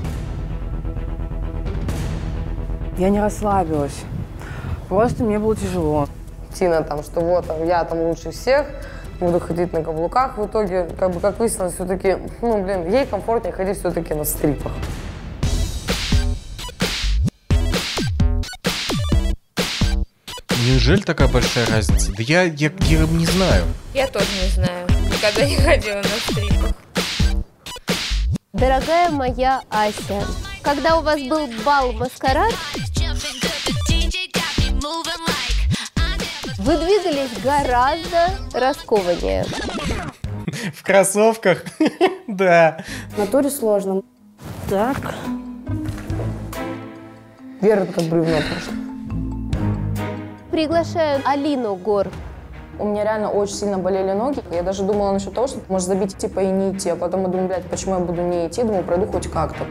Я не расслабилась. Просто мне было тяжело. Тина там, что вот я там лучше всех, буду ходить на каблуках. В итоге, как выяснилось, все-таки, ей комфортнее ходить все-таки на стрипах. Неужели такая большая разница? Да я не знаю. Я тоже не знаю. Никогда не ходила на стрипах. Дорогая моя Ася, когда у вас был бал-маскарад, вы двигались гораздо раскованнее. В кроссовках? Да. В натуре сложно. Так. Вера как бревно прошла. Приглашаю Алину Гор. У меня реально очень сильно болели ноги. Я даже думала насчет того, что может забить типа и не идти. А потом я думаю, блядь, почему я буду не идти? Думаю, пройду хоть как-то.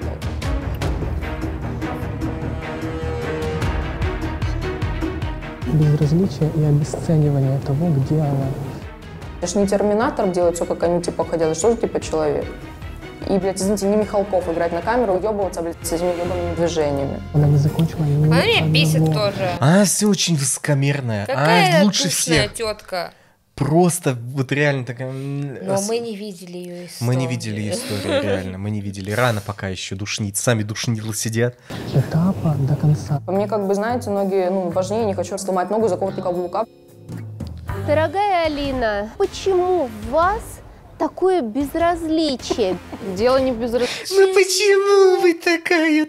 Безразличие и обесценивание того, где она. Это ж не Терминатор делать все, как они типа хотят, что же типа человек. И, блядь, извините, не Михалков играть на камеру, уебываться, блядь, с этими ебаными движениями. Она не закончила ни Она меня бесит тоже. Она все очень высокомерная. Какая лучше душная всех. тетка. Просто вот реально такая... Но мы не видели ее историю. Мы не видели историю, реально. Мы не видели. Рано пока еще душнить. Сами душнилы сидят. Этапа до конца. Мне, как бы, знаете, ноги важнее, не хочу сломать ногу за какого-то каблука. Дорогая Алина, почему в вас такое безразличие? Дело не в безразличии. Ну почему вы такая...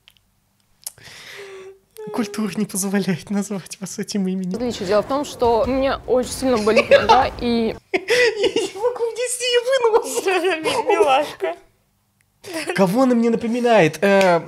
Культура не позволяет назвать вас этим именем. Дело в том, что у меня очень сильно болит нога, и... Я не могу внести ее вынос. Милашка. Кого она мне напоминает?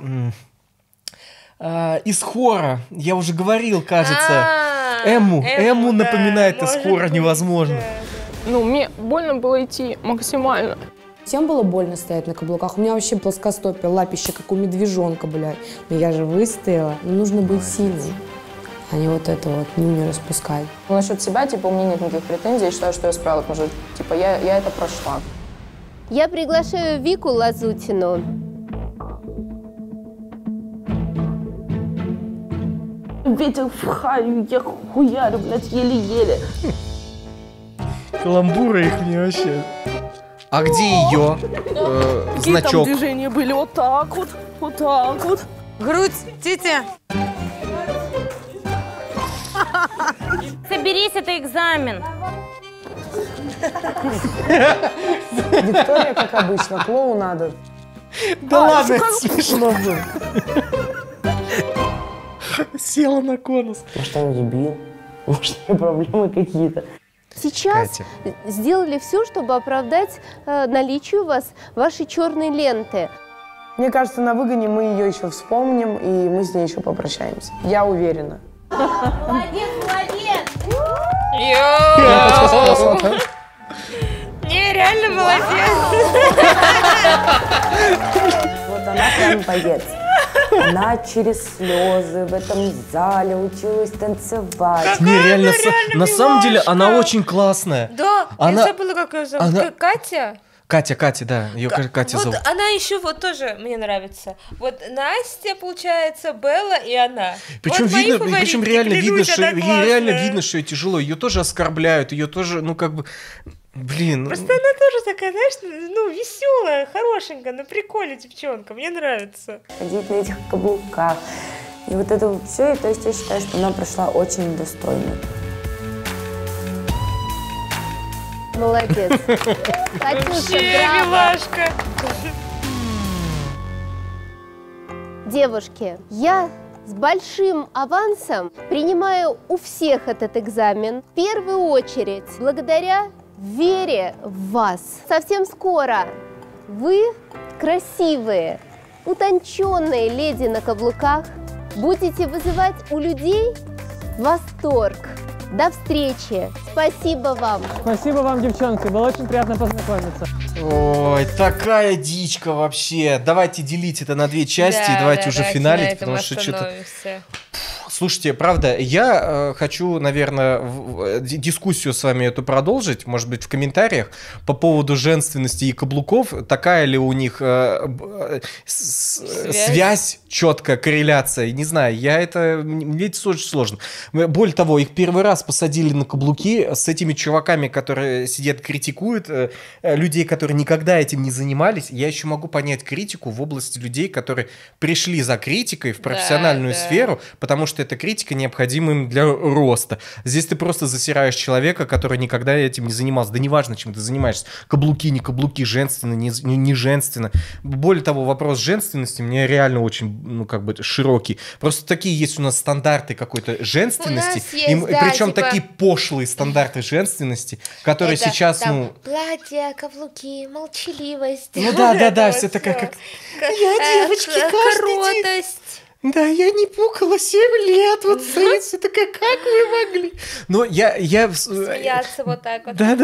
Из хора. Я уже говорил, кажется. Эму напоминает из хора невозможно. Ну, мне больно было идти максимально. Всем было больно стоять на каблуках. У меня вообще плоскостопие, лапище, как у медвежонка, блядь. Но я же выстояла. Нужно быть сильной, а не вот это вот, не распускать. Насчет себя, типа, у меня нет никаких претензий. Я считаю, что я справилась. Потому что, типа, я это прошла. Я приглашаю Вику Лазутину. Ветер в хаю, я хуярю, блядь, еле-еле. Каламбуры их мне вообще... А где ее значок? Там движения были вот так вот, вот так вот. Грудь, тетя. Соберись, это экзамен. Виктория, как обычно, клоунада. Да ладно, это смешно было. Села на конус. Может, он дебил? Может, у него проблемы какие-то? Сейчас сделали все, чтобы оправдать наличие у вас вашей черной ленты. Мне кажется, на выгоне мы ее еще вспомним, и мы с ней еще попрощаемся. Я уверена. Молодец, молодец! Не, реально молодец. Вот она прям боец. Она через слезы в этом зале училась танцевать. Не, реально, на самом деле она очень классная. Да, она... я забыла, как ее зовут. Катя? Катя, да, ее Катя вот зовут. Она еще вот тоже мне нравится. Вот Настя, получается, Белла и она. Причем вот видно, фаворитки, причем реально видно, что ей реально классная. видно, что ей тяжело. Ее тоже оскорбляют, ее тоже, ну как бы, блин. Просто она тоже такая, знаешь, ну веселая, хорошенькая, на приколе девчонка. Мне нравится. Ходить на этих каблуках. И вот это вот все, и то есть я считаю, что она прошла очень достойно. Молодец. Катюша, браво. Милашка. Девушки, я с большим авансом принимаю у всех этот экзамен. В первую очередь, благодаря вере в вас. Совсем скоро вы, красивые, утонченные леди на каблуках, будете вызывать у людей восторг. До встречи. Спасибо вам. Спасибо вам, девчонки. Было очень приятно познакомиться. Ой, такая дичка вообще. Давайте делить это на две части, Да, и давайте да, уже давайте финалить, на этом потому что что-то... Слушайте, правда, я хочу, наверное, дискуссию с вами эту продолжить, может быть, в комментариях по поводу женственности и каблуков. Такая ли у них связь четкая, корреляция? Не знаю, мне это очень сложно. Более того, их первый раз посадили на каблуки с этими чуваками, которые сидят, критикуют людей, которые никогда этим не занимались. Я еще могу понять критику в области людей, которые пришли за критикой в профессиональную сферу, потому что эта критика необходима им для роста. Здесь ты просто засираешь человека, который никогда этим не занимался. Да неважно, чем ты занимаешься. Каблуки, не каблуки, женственно, не женственно. Более того, вопрос женственности мне реально очень, широкий. Просто такие есть у нас стандарты какой-то женственности. Причем такие пошлые стандарты женственности, которые сейчас, платье, каблуки, молчаливость. Да, все такая как... Я девочки каждый день. Да, я не пукала 7 лет, вот стоит, все такая, как вы могли? Но я... Смеяться вот так вот. Да.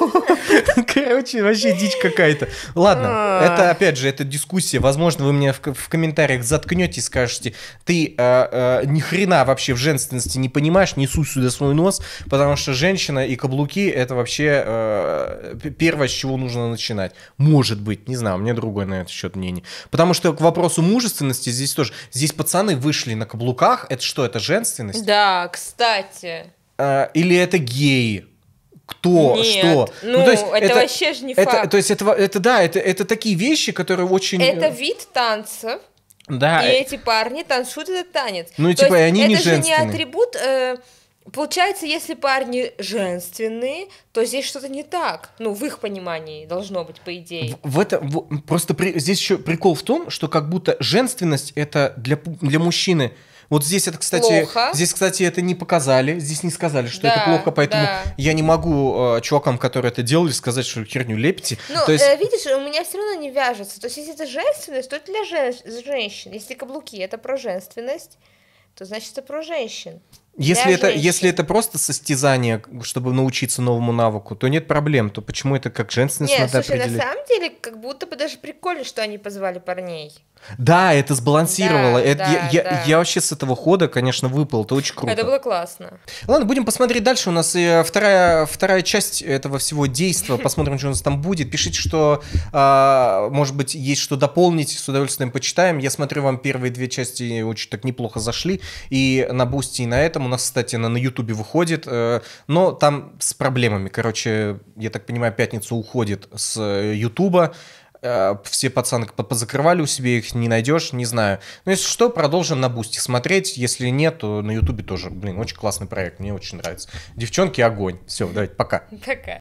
Короче, вообще дичь какая-то. Ладно, это, опять же, это дискуссия. Возможно, вы мне в комментариях заткнете и скажете, ты ни хрена вообще в женственности не понимаешь, не суй сюда свой нос, потому что женщина и каблуки — это вообще первое, с чего нужно начинать. Может быть, не знаю, у меня другое на этот счет мнение. Потому что к вопросу мужественности здесь тоже... Здесь пацаны вышли на каблуках. Это что, это женственность? Да, кстати. Или это геи? Кто? Нет, что? То есть это вообще же не факт. То есть это такие вещи, которые очень... Это вид танца. Да. И эти парни танцуют этот танец. Ну, типа, и они не женственные. Это же не атрибут... Получается, если парни женственные, то здесь что-то не так. В их понимании должно быть, по идее. Просто здесь еще прикол в том, что как будто женственность это для мужчины. Вот здесь это, кстати, плохо. Здесь, кстати, это не показали, здесь не сказали, что это плохо, поэтому я не могу чувакам, которые это делали, сказать, что херню лепите. То есть... видишь, у меня все равно не вяжется. То есть, если это женственность, то это для женщин. Если каблуки это про женственность, то значит это про женщин. Если это просто состязание, чтобы научиться новому навыку, то нет проблем. То почему это как женственность надо определить? На самом деле, как будто бы даже прикольно, что они позвали парней. Да, это сбалансировало. Я вообще с этого хода, конечно, выпал. Это очень круто. Это было классно. Ладно, будем посмотреть дальше. У нас вторая часть этого всего действа. Посмотрим, что у нас там будет. Пишите, что, может быть, есть что дополнить. С удовольствием почитаем. Я смотрю, вам первые 2 части очень так неплохо зашли. И на Бусти, и на этом. У нас, кстати, она на Ютубе выходит. Но там с проблемами. Короче, я так понимаю, пятница уходит с Ютуба. Все пацаны позакрывали у себя, их не найдешь, не знаю. Но если что, продолжим на Бусти смотреть. Если нет, то на Ютубе тоже. Очень классный проект, мне очень нравится. Девчонки, огонь. Все, давайте, пока. Пока.